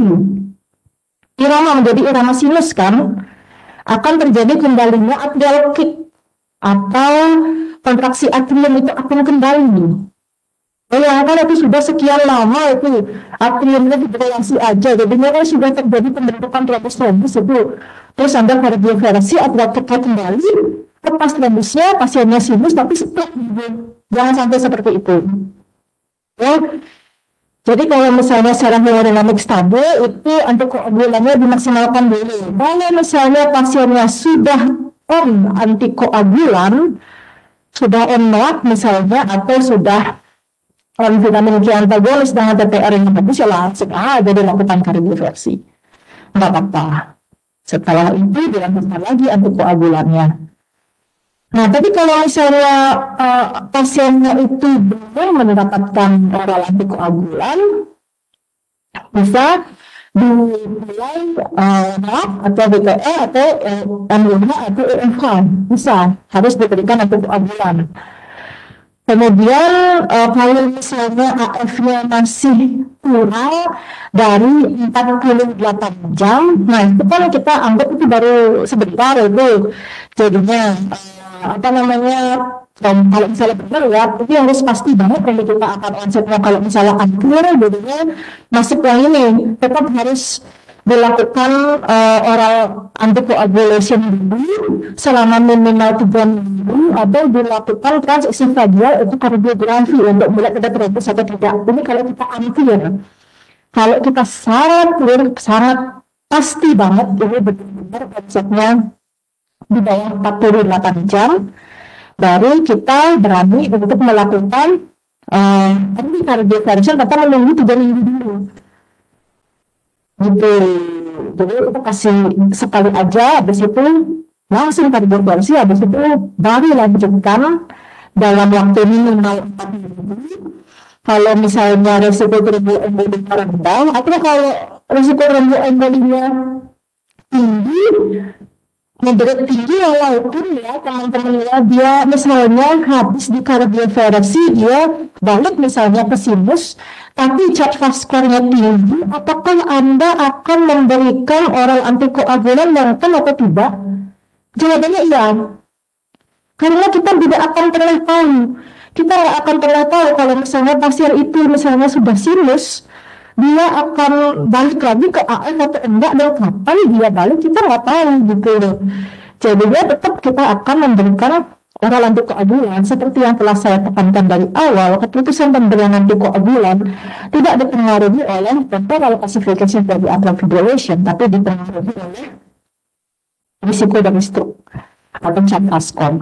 irama menjadi irama sinus kan, akan terjadi kembalinya atrial kick atau kontraksi atrium itu akan kembali. Bayangkan itu sudah sekian lama itu atriumnya dibelasi aja, jadinya kan sudah terjadi pembentukan trombus itu. Terus Anda kardioversi atrial kick kembali, lepas trombusnya pasiennya sinus tapi seplak gitu. Jangan sampai seperti itu. Ya. Jadi kalau misalnya secara hemodinamik stabil itu antikoagulannya dimaksimalkan dulu. Kalau misalnya pasiennya sudah on antikoagulan, sudah on NOAC misalnya, atau sudah on vitamin Q antagonis dengan TTR yang bagus, ya langsung aja dilakukan kardioversi. Nggak apa-apa. Setelah itu dilakukan lagi antikoagulannya. Nah, tapi kalau misalnya pasiennya itu belum mendapatkan oral antikoagulan, bisa dimulai NOAC atau BTE atau MUH atau EFH, bisa, harus diberikan antikoagulan. Kemudian kalau misalnya AF-nya masih kurang dari 48 jam, nah itu kan kita anggap itu baru sebentar itu, jadinya kalau misalnya benar ya, itu harus pasti banget kalau kita akan onsetnya. Kalau misalnya akhir jadinya masuk yang ini, tetap harus dilakukan oral anticoagulation dulu selama minimal 3 minggu, atau dilakukan transesophageal itu kardiografi untuk melihat ada trombus atau tidak. Ini kalau kita ampir. Kalau kita sangat pasti banget ini benar-benar konsepnya di bawah 48 jam, baru kita berani untuk melakukan kardioversion, tetap menunggu 3 minggu dulu. Gitu. Jadi kita kasih sekali aja, habis itu langsung kardioversi, habis itu baru lanjutkan dalam waktu minimal 4 minggu. Kalau misalnya resiko tromboembolinya rendah, atau kalau resiko tromboembolinya tinggi, moderat tinggi, walaupun ya teman-teman ya, dia misalnya habis di kardioversi, dia balik misalnya ke sinus, tapi cat vaskularnya tinggi, apakah Anda akan memberikan oral antikoagulan yang atau tidak? Jawabannya iya. Karena kita tidak akan pernah tahu. Kita nggak akan pernah tahu kalau misalnya pasien itu misalnya sudah sinus, dia akan balik lagi ke AF atau enggak, dan kapan dia balik kita nggak tahu gitu loh. Jadi dia tetap kita akan memberikan oral antikoagulan seperti yang telah saya tekankan dari awal. Keputusan pemberian antikoagulan tidak dipengaruhi oleh temporal classification dari atrial fibrillation, tapi dipengaruhi oleh risiko dari stroke atau cat vaskum.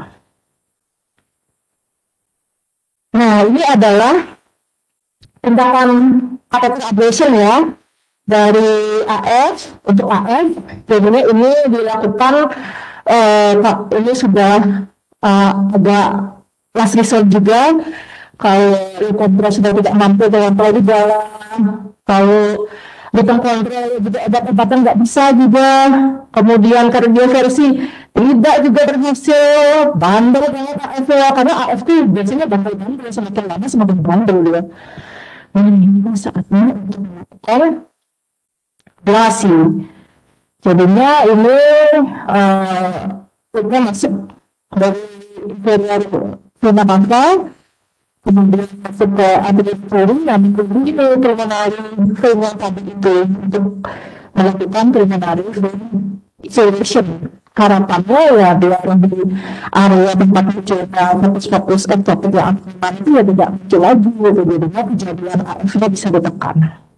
Nah, ini adalah tindakan catheter ablation ya dari AF untuk AF. Jadi ini dilakukan ini sudah agak last resort juga. Kalau kontrol sudah tidak mampu dengan di dalam, kalau kontrol juga obat-obatan nggak bisa juga, kemudian kardioversi tidak juga berhasil, bandel banget AF ya, karena AF itu biasanya bandel-bandel, semakin lama semakin bandel ya. Ini saatnya untuk melakukan ablasi. Jadinya ini udah masuk dari inferior vena cava, kemudian masuk ke anterior yang mengikuti itu pulmonary vein yang tadi itu untuk melakukan pulmonary vein isolation. Harapannya ya biar di area tempat munculnya fokus-fokus ektotik yang aman itu ya tidak muncul lagi, jadinya kejadian AF-nya bisa ditekan.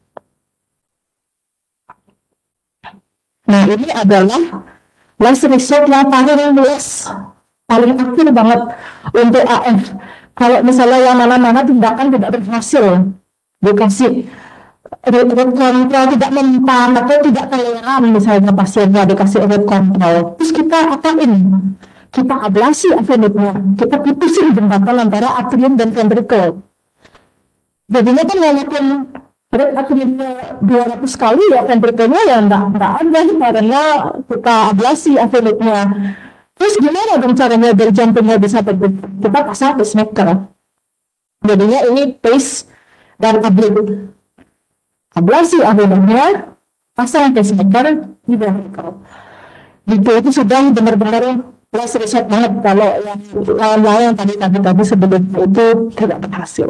Nah ini adalah last result yang paling luas, paling aktif banget untuk AF. Kalau misalnya yang mana-mana tindakan tidak berhasil, dikasih rate control tidak mempan atau tidak toleran, misalnya pasiennya dikasih rate control, terus kita apain? Kita ablasi venutnya, kita putusin jembatan antara atrium dan ventricle. Jadinya kan walaupun rate atriumnya 200 kali ya ventricle-nya ya enggak ada karena kita ablasi venutnya. Terus gimana dong caranya biar jantungnya bisa berdetak? Kita pasang pacemaker. Jadinya ini pace dan ablasi. Ablasi venutnya, pasang pacemaker di ventricle. Gitu itu sudah benar-benar last result banget kalau yang lain-lain yang tadi sebelumnya itu tidak berhasil.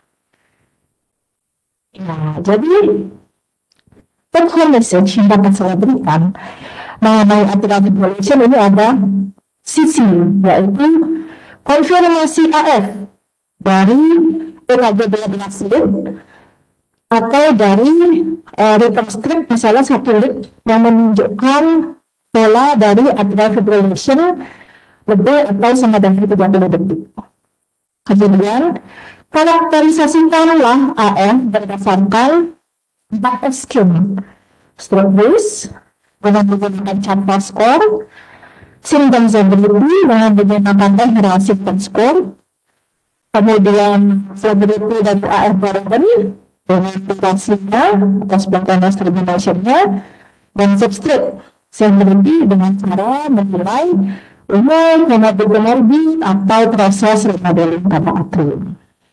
Nah, jadi take home message yang dapat saya berikan mengenai atrial fibrillation ini ada sisi, yaitu konfirmasi AF dari EKG blastrid atau dari reconstruct misalnya satu lead yang menunjukkan pola dari atrial fibrillation lebih atau sama dengan 30 detik. Kemudian karakterisasikanlah AF berdasarkan 4 skema. Stroke risk dengan menggunakan CHA score, symptom severity dengan menggunakan overall symptom score, kemudian severity dari AF burden dengan durasinya atau spontaneous termination-nya, dan substrate severity dengan cara menilai umur, komorbid atau proses remodeling pada atrium.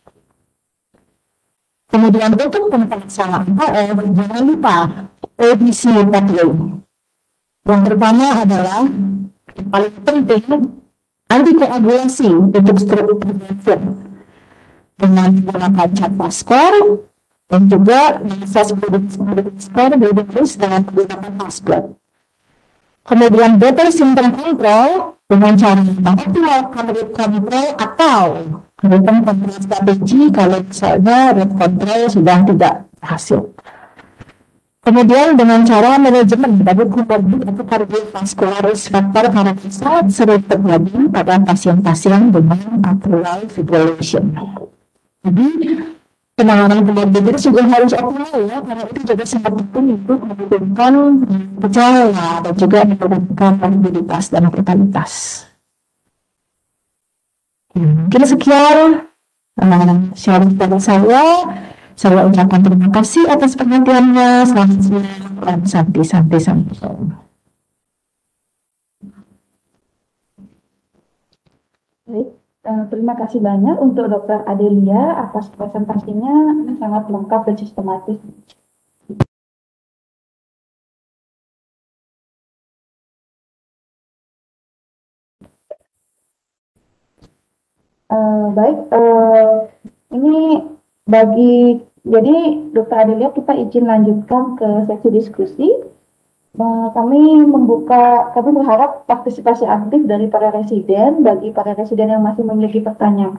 Kemudian untuk pemeriksaan AF, jangan lupa ABC pathway. Yang pertama adalah yang paling penting antikoagulasi untuk stroke prevention dengan menggunakan CHA score dan juga fast bleeding score dengan menggunakan fast blood. Kemudian better symptom control dengan cara mengoptimalkan rate control atau melakukan control strategi kalau misalnya rate control sudah tidak berhasil. Kemudian dengan cara manajemen dari komorbid atau kardiovaskular risk factor karena bisa sering terjadi pada pasien-pasien dengan atrial fibrillation. Jadi penanganan komorbid itu juga harus optimal ya, karena itu juga sangat penting untuk menurunkan gejala dan juga menurunkan morbiditas dan mortalitas. Mungkin sekian sharing dari saya. Saya ucapkan terima kasih atas perhatiannya. Selamat siang dan santai-santai. Baik, terima kasih banyak untuk Dr. Adelia atas presentasinya, ini sangat lengkap dan sistematis. Baik, ini jadi Dr. Adelia kita izin lanjutkan ke sesi diskusi. Kami berharap partisipasi aktif dari para residen. Bagi para residen yang masih memiliki pertanyaan,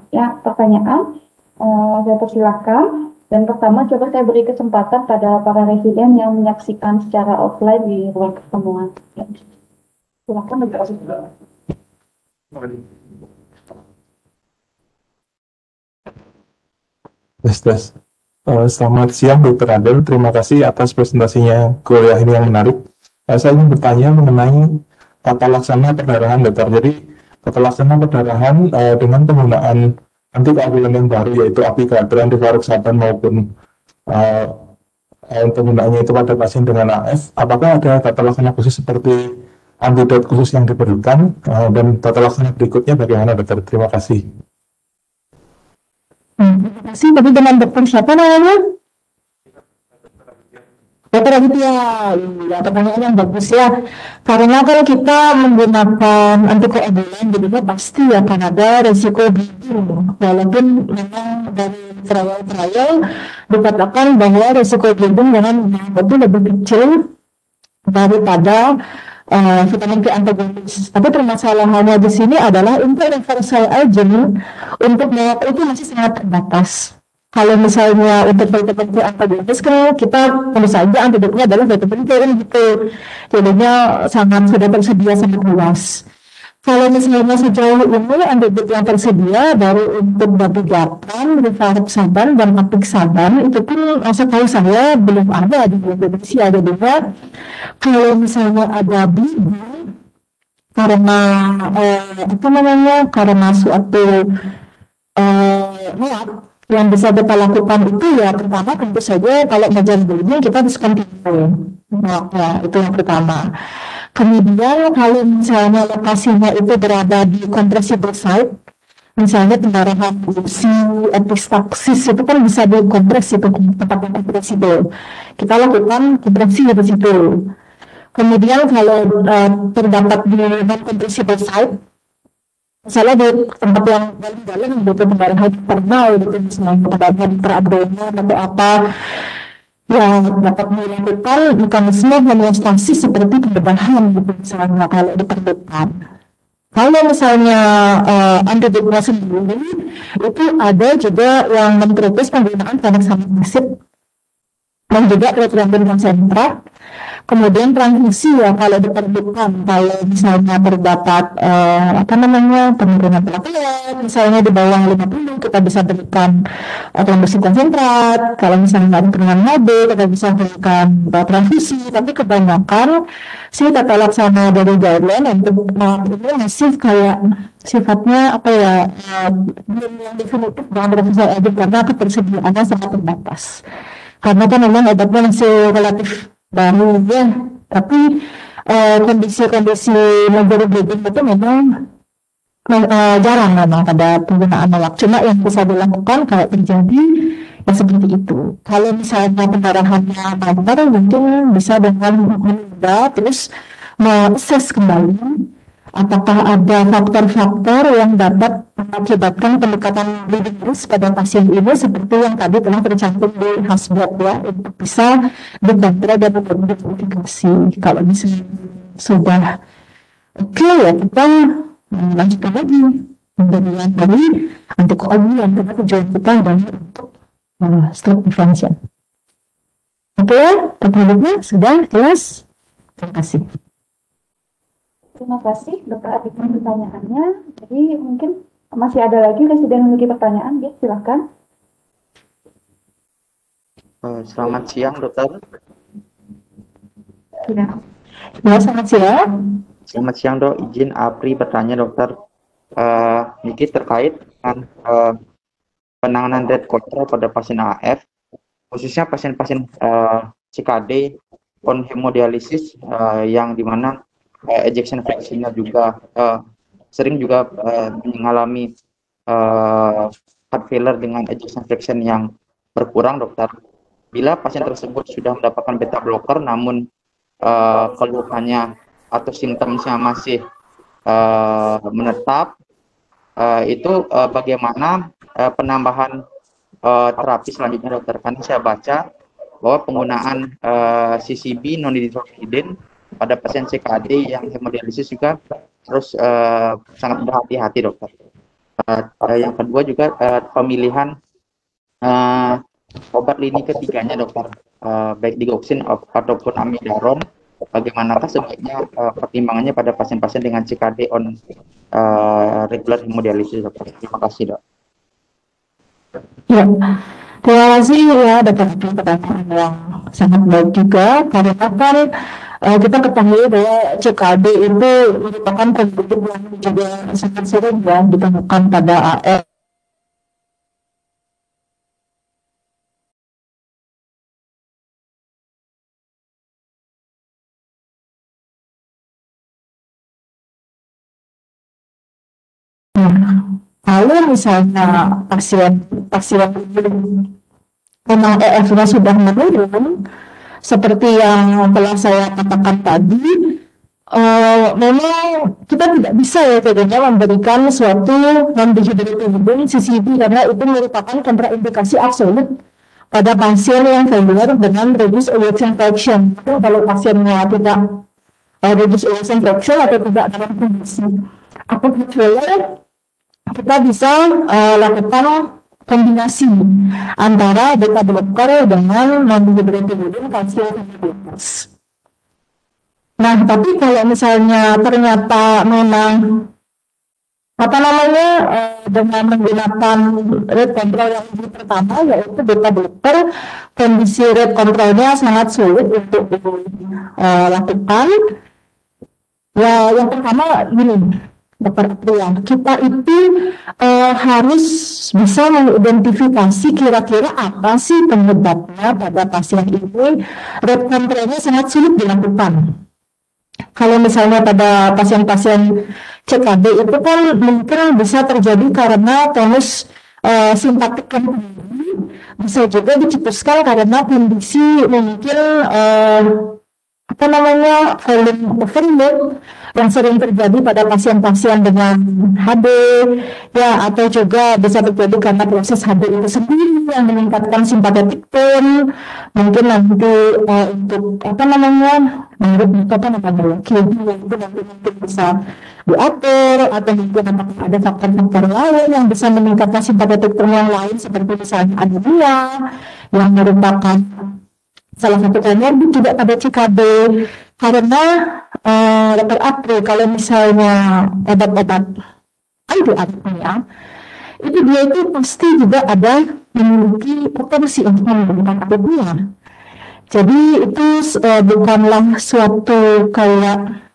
saya persilakan. Dan pertama, coba saya beri kesempatan pada para residen yang menyaksikan secara offline di ruang pertemuan. Silakan Dr. Adelia. Selamat siang Dr. Adel, terima kasih atas presentasinya kuliah ini yang menarik. Saya ingin bertanya mengenai tata laksana perdarahan Dr. Jadi tata laksana perdarahan dengan penggunaan antikoagulan yang baru yaitu aplikator antivaroksaban maupun penggunaannya itu pada pasien dengan AF, apakah ada tata laksana khusus seperti antidot khusus yang diperlukan dan tata laksana berikutnya bagaimana Dr.? Terima kasih. Terima kasih. Tapi dengan dokter siapa namanya? Dokter Aditya, ya pertanyaan yang bagus ya. Karena kalau kita menggunakan antikoagulan, jadinya pasti akan ada resiko bleeding. Walaupun memang dari trial-trial dikatakan bahwa resiko bleeding dengan itu lebih kecil daripada vitamin K antagonis. Tapi permasalahannya di sini adalah untuk reversal agent untuk melakukan itu masih sangat terbatas. Kalau misalnya untuk vitamin K antagonis kan kita tentu saja antidotnya adalah vitamin K kan gitu. Jadinya sangat sudah tersedia sangat luas. Kalau misalnya sejauh ini antidot yang tersedia baru untuk dabigatran, rivaroxaban, dan apixaban itu pun setahu saya belum ada di Indonesia. Jadinya kalau misalnya ada bleeding karena apa namanya karena suatu yang bisa kita lakukan itu ya pertama tentu saja kalau ngejar bleeding kita discontinue. Nah, ya, itu yang pertama. Kemudian kalau misalnya lokasinya itu berada di compressible site, misalnya pendarahan gusi, epistaxis itu kan bisa dikompres itu tempat yang compressible. Kita lakukan kompresi di situ. Kemudian kalau terdapat di non-compressible site, misalnya di tempat yang dalam-dalam gitu pendarahan internal gitu misalnya pendarahan perabdomen atau apa yang dapat melakukan mekanisme homeostasis seperti pembedahan gitu misalnya kalau diperlukan. Kalau misalnya antidotnya sendiri itu ada juga yang mempropos penggunaan tranexamic dan juga retrovirin konsentrat. Kemudian transfusi ya kalau diperlukan, kalau misalnya terdapat penurunan platelet, misalnya di bawah 50 kita bisa berikan transfusi konsentrat. Kalau misalnya ada penurunan HB kita bisa berikan transfusi. Tapi kebanyakan sih tata laksana dari guideline untuk ini masih kayak sifatnya belum yang definitif dengan transfusi aja karena ketersediaannya sangat terbatas. Karena kan memang obatnya masih relatif baru ya, tapi kondisi-kondisi major bleeding itu memang jarang memang pada penggunaan NOAC. Cuma yang bisa dilakukan kalau terjadi ya seperti itu. Kalau misalnya pendarahannya benar, mungkin bisa dengan menunda terus mengakses kembali apakah ada faktor-faktor yang dapat mengakibatkan peningkatan bleeding risk pada pasien ini seperti yang tadi telah tercantum di HASBOT ya, untuk bisa dibantu dan mengidentifikasi. Kalau misalnya sudah oke ya kita lanjutkan lagi pemberian dari antikoagulan karena tujuan kita adalah untuk stroke prevention. Oke, pertanyaannya sudah jelas? Terima kasih. Terima kasih Dokter Aditya pertanyaannya. Jadi mungkin masih ada lagi residen memiliki pertanyaan, ya silakan. Selamat siang dokter. Ya, selamat siang. Selamat siang dok. Izin Apri bertanya dokter. Ini terkait dengan penanganan red control pada pasien AF, khususnya pasien-pasien CKD on hemodialisis yang dimana ejection fraction-nya juga sering juga mengalami heart failure dengan ejection fraction yang berkurang dokter. Bila pasien tersebut sudah mendapatkan beta blocker namun keluhannya atau simptomnya masih menetap, itu bagaimana penambahan terapi selanjutnya dokter? Karena saya baca bahwa penggunaan CCB non-nitroglicidin pada pasien CKD yang hemodialisis juga harus sangat berhati-hati dokter. Yang kedua juga pemilihan obat lini ketiganya dokter, baik digoxin ataupun amidaron, bagaimanakah sebaiknya pertimbangannya pada pasien-pasien dengan CKD on regular hemodialisis dokter? Terima kasih dok. Ya, terima kasih ya dokter, pertanyaan yang sangat baik juga karena kan kita ketahui bahwa CKD itu merupakan penyakit yang juga sangat sering ya ditemukan pada AF. Kalau misalnya pasien ini memang EF-nya sudah menurun, seperti yang telah saya katakan tadi, memang kita tidak bisa ya tentunya memberikan suatu non-dehydrated urine CCB karena itu merupakan kontraindikasi absolut pada pasien yang failure dengan reduced ejection fraction. Kalau pasiennya tidak reduced ejection fraction atau tidak dalam kondisi acute failure, kita bisa lakukan kombinasi antara beta blocker dengan non-dehydrated urine calcium inhibitors. Nah, tapi kalau misalnya ternyata memang dengan menggunakan rate control yang pertama yaitu beta blocker, kondisi rate controlnya sangat sulit untuk dilakukan. Ya, yang pertama gini, Dokter April, kita itu harus bisa mengidentifikasi kira-kira apa sih penyebabnya pada pasien ini. Rate controlnya sangat sulit dilakukan. Kalau misalnya pada pasien-pasien CKD itu kan mungkin bisa terjadi karena tonus simpatik yang tinggi, bisa juga dicetuskan karena kondisi mungkin volume overload yang sering terjadi pada pasien-pasien dengan HD, ya, atau juga bisa terjadi karena proses HD itu sendiri yang meningkatkan simpatetik tone, mungkin nanti untuk mungkin bisa diatur, atau mungkin ada faktor-faktor lain yang bisa meningkatkan simpatetik tone yang lain seperti misalnya anemia yang merupakan salah satu komorbid juga pada CKD. Karena Dokter April, kalau misalnya obat-obat anti-aritmia itu dia itu pasti juga ada memiliki potensi untuk menimbulkan aritmia. Jadi itu bukanlah suatu kayak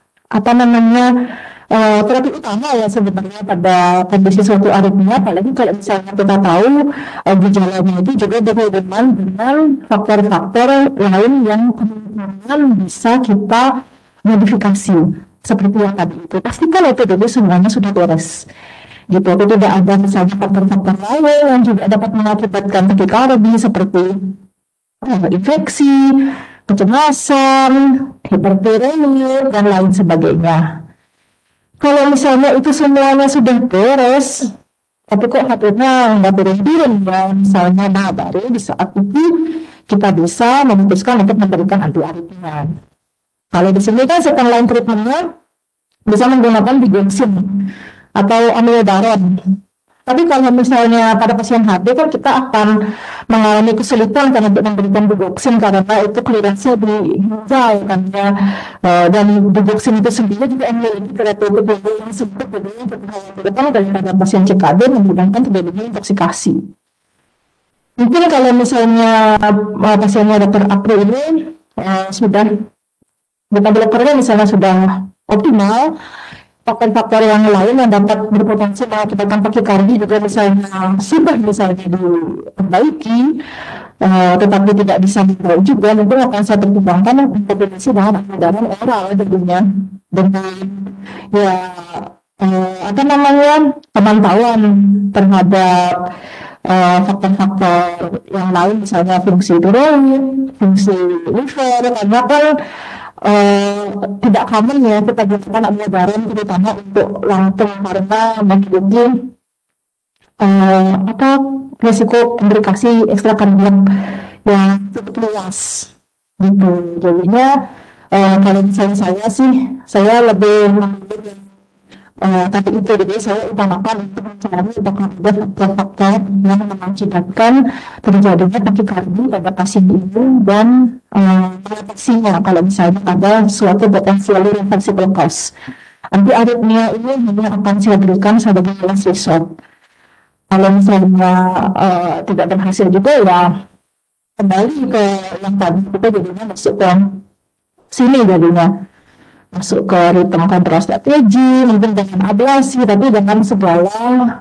terapi utama ya sebenarnya pada kondisi suatu aritmia, apalagi kalau misalnya kita tahu gejalanya itu juga berhubungan dengan faktor-faktor lain yang kemungkinan bisa kita modifikasi seperti yang tadi itu. Pastikan itu dulu semuanya sudah beres gitu, itu tidak ada misalnya faktor-faktor lain yang juga dapat mengakibatkan takikardi seperti infeksi, kecemasan, hipertiremia, dan lain sebagainya. Kalau misalnya itu semuanya sudah beres, tapi kok HP-nya nggak turun-turun ya, misalnya, nah baru di saat itu kita bisa memutuskan untuk memberikan anti-aritmia. Kalau di sini kan second line treatmentnya bisa menggunakan digoxin atau amiodaron. Tapi kalau misalnya pada pasien HD kan kita akan mengalami kesulitan karena untuk memberikan digoxin karena itu clearance-nya di ginjal kan ya. Dan digoxin itu sendiri juga memiliki terapeutik yang sebut dengan berbahaya daripada pasien CKD menggunakan terjadinya intoksikasi. Mungkin kalau misalnya pasiennya Dokter April ini sudah beta blockernya misalnya sudah optimal, faktor-faktor yang lain yang dapat berpotensi mengakibatkan takikardi juga misalnya sudah diperbaiki, tetapi tidak bisa dibawa juga, mungkin akan saya pertimbangkan kombinasi dengan amiodaron oral tentunya dengan pemantauan terhadap faktor-faktor yang lain misalnya fungsi tiroid, fungsi liver, karena kan tidak common ya kita gunakan amiodaron terutama untuk jantung karena memiliki risiko komplikasi ekstrakardiak yang cukup luas gitu. Jadinya kalau misalnya saya lebih memilih tapi itu jadi saya utamakan untuk mencari apakah ada faktor-faktor yang mengakibatkan terjadinya takikardi pada pasien ini dan deteksinya kalau misalnya ada suatu potensial reversible cause. Anti-aritmia ini hanya akan saya berikan sebagai last resort. Kalau misalnya tidak berhasil juga ya kembali ke yang tadi kita jadinya masuk ke sini jadinya. Masuk ke ritme kontrastrategi, mungkin dengan ablasi, tapi dengan segala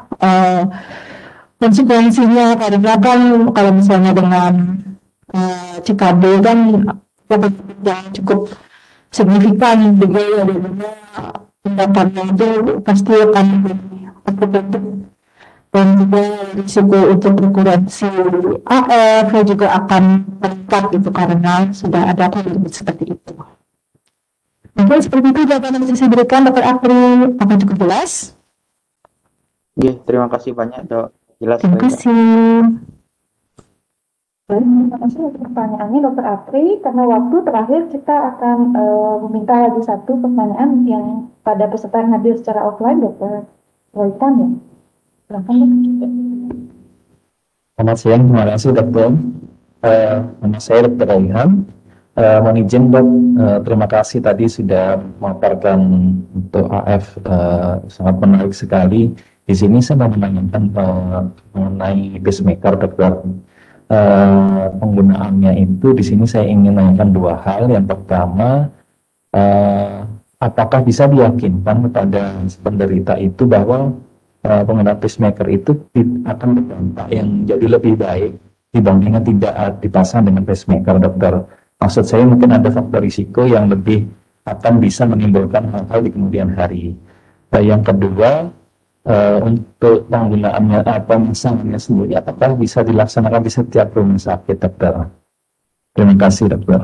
konsekuensinya. Karena kan kalau misalnya dengan CKD kan yang cukup signifikan juga ya, dimana tindakannya itu pasti akan dan juga risiko untuk rekurensi AF juga akan meningkat gitu karena sudah ada kondisi seperti itu. Mungkin seperti itu jawaban yang bisa saya berikan, Dr. Apri. Apa cukup jelas? Iya, terima kasih banyak dok. Jelas Terima sekali, Dok. kasih. Baik, terima kasih untuk pertanyaannya Dr. Apri. Karena waktu terakhir kita akan meminta lagi satu pertanyaan yang pada peserta yang hadir secara offline, Dr. Roytan ya. Silakan Dok. Selamat siang, terima kasih dokter. Nama saya Dr. Raihan. Mohon izin dok, terima kasih tadi sudah memaparkan untuk AF, sangat menarik sekali. Di sini saya mau menanyakan mengenai pacemaker dokter. Penggunaannya itu di sini saya ingin menanyakan dua hal. Yang pertama, apakah bisa diyakinkan kepada penderita itu bahwa penggunaan pacemaker itu akan berdampak yang jadi lebih baik dibandingkan tidak dipasang dengan pacemaker dokter. Maksud saya mungkin ada faktor risiko yang lebih akan bisa menimbulkan hal-hal di kemudian hari. Yang kedua, untuk penggunaannya pemasangannya sendiri apakah bisa dilaksanakan di setiap rumah sakit dokter? Terima kasih dokter.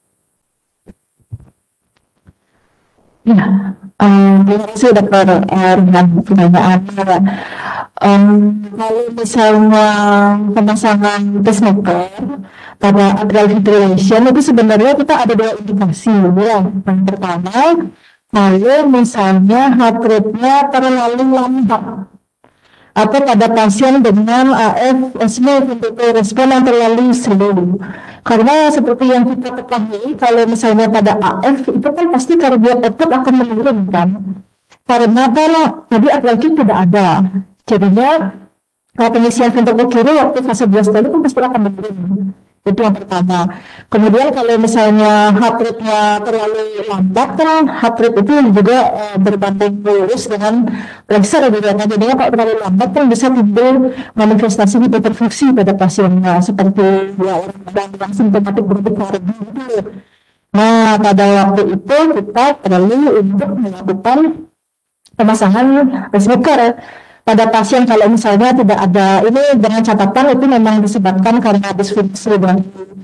Ya, terima kasih Dr. dengan pertanyaannya. Kalau misalnya pemasangan pacemaker pada atrial fibrillation itu sebenarnya kita ada dua indikasi ya. Yang pertama, kalau misalnya heart rate-nya terlalu lambat atau pada pasien dengan AF slow ventricular response yang terlalu slow. Karena seperti yang kita ketahui, kalau misalnya pada AF itu kan pasti kardiak output akan menurun kan. Karena kalau tadi apalagi tidak ada. Jadinya pengisian ventricle kiri waktu fase diastole kan pasti akan menurun. Itu yang pertama. Kemudian kalau misalnya heart rate-nya terlalu lambat kan heart rate itu juga berbanding lurus dengan pressure gitu kan. Jadinya kalau terlalu lambat kan bisa timbul manifestasi hipertensi pada pasiennya seperti ya orang simptomatik berdebar gitu. Nah, pada waktu itu kita perlu untuk melakukan pemasangan pacemaker pada pasien kalau misalnya tidak ada ini dengan catatan itu memang disebabkan karena disfungsi dari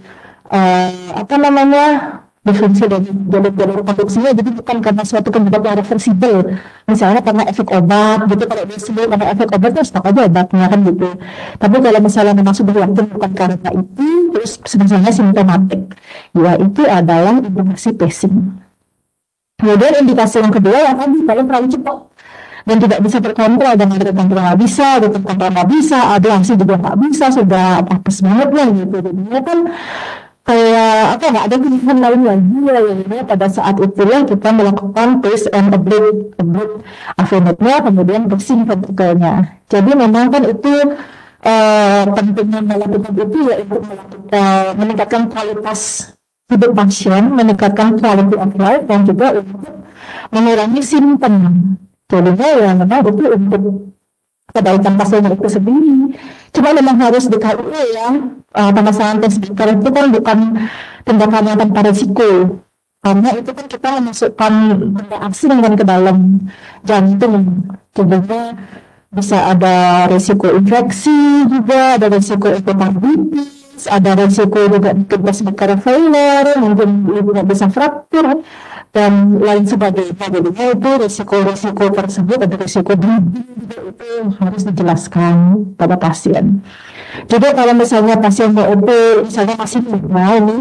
disfungsi dari jalur konduksinya, jadi bukan karena suatu penyebab yang reversibel, misalnya karena efek obat gitu. Kalau dia sembuh karena efek obat ya stop aja obatnya kan gitu. Tapi kalau misalnya memang sudah yakin bukan karena itu, terus misalnya simptomatik, ya itu adalah indikasi pacing. Kemudian indikasi yang kedua yang tadi kalau terlalu cepat dan tidak bisa terkontrol, dengan terkontrol nggak bisa, kontrol nggak bisa, ablasi juga nggak bisa, sudah apes banget lah gitu. Jadinya kan kayak nggak ada pilihan lain lagi ya. Pada saat itulah kita melakukan pace and oblique AV-nya, kemudian bersih ventrikelnya. Jadi memang kan itu pentingnya melakukan itu ya untuk meningkatkan kualitas hidup pasien, meningkatkan quality of life, dan juga untuk mengurangi simptom. Jadinya ya memang itu untuk kebaikan pasien itu sendiri. Cuma memang harus diketahui ya, pemasangan pacemaker itu kan bukan tindakan yang tanpa risiko. Karena itu kan kita memasukkan benda asing kan ke dalam jantung. Jadinya bisa ada risiko infeksi juga, ada risiko endokarditis, ada risiko juga mungkin pacemaker failure, mungkin juga bisa fraktur dan lain sebagainya. Jadinya itu risiko-risiko tersebut ada risiko bleeding juga itu harus dijelaskan pada pasien. Jadi kalau misalnya pasien mau OP misalnya masih muda ini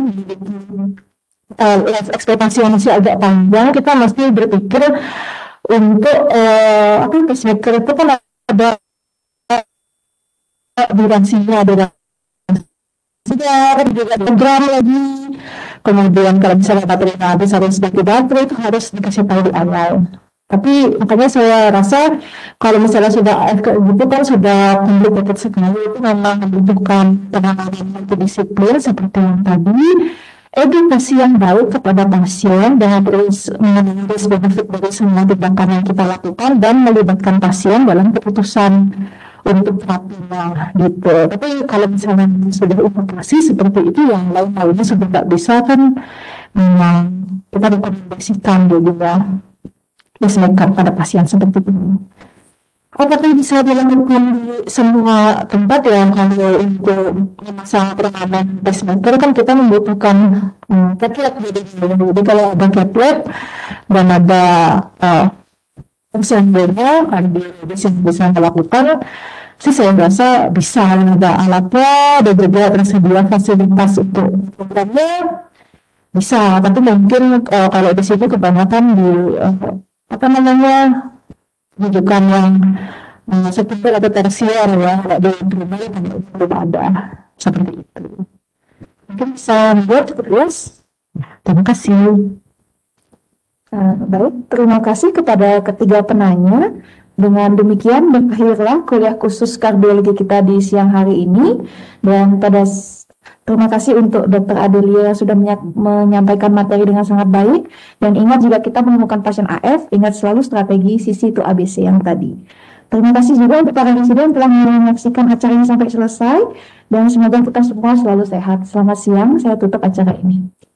life ekspektasi masih agak panjang, kita mesti berpikir untuk pacemaker itu kan ada durasinya, ada juga program lagi. Kemudian kalau misalnya baterainya habis harus ganti baterai, itu harus dikasih tahu di awal. Tapi makanya saya rasa kalau misalnya sudah AF gitu kan sudah complicated sekali, itu memang membutuhkan penanganan multidisiplin seperti yang tadi, edukasi yang baik kepada pasien dengan terus mengenai risk benefit dari semua tindakan yang kita lakukan dan melibatkan pasien dalam keputusan untuk terapinya gitu. Tapi kalau misalnya sudah indikasi seperti itu, yang lain-lainnya sudah tidak bisa kan, memang kita rekomendasikan juga pacemaker pada pasien seperti ini. Apakah bisa dilakukan di semua tempat ya? Kalau untuk memasang penanganan pacemaker kan kita membutuhkan cath lab. Jadi kalau ada cath lab dan ada fungsinya kardiologis yang bisa melakukan, sih saya rasa bisa ada alatnya dan juga tersedia fasilitas untuk programnya bisa. Tapi mungkin kalau di sini kebanyakan di apa namanya rujukan yang sekunder atau tersier ya, kalau di primer belum ada seperti itu. Mungkin bisa buat terus. Terima kasih. Baik, terima kasih kepada ketiga penanya. Dengan demikian berakhirlah kuliah khusus kardiologi kita di siang hari ini. Dan terima kasih untuk Dr. Adelia yang sudah menyampaikan materi dengan sangat baik. Dan ingat, jika kita menemukan pasien AF, ingat selalu strategi CC to ABC yang tadi. Terima kasih juga untuk para residen telah menyaksikan acara ini sampai selesai. Dan semoga kita semua selalu sehat. Selamat siang, saya tutup acara ini.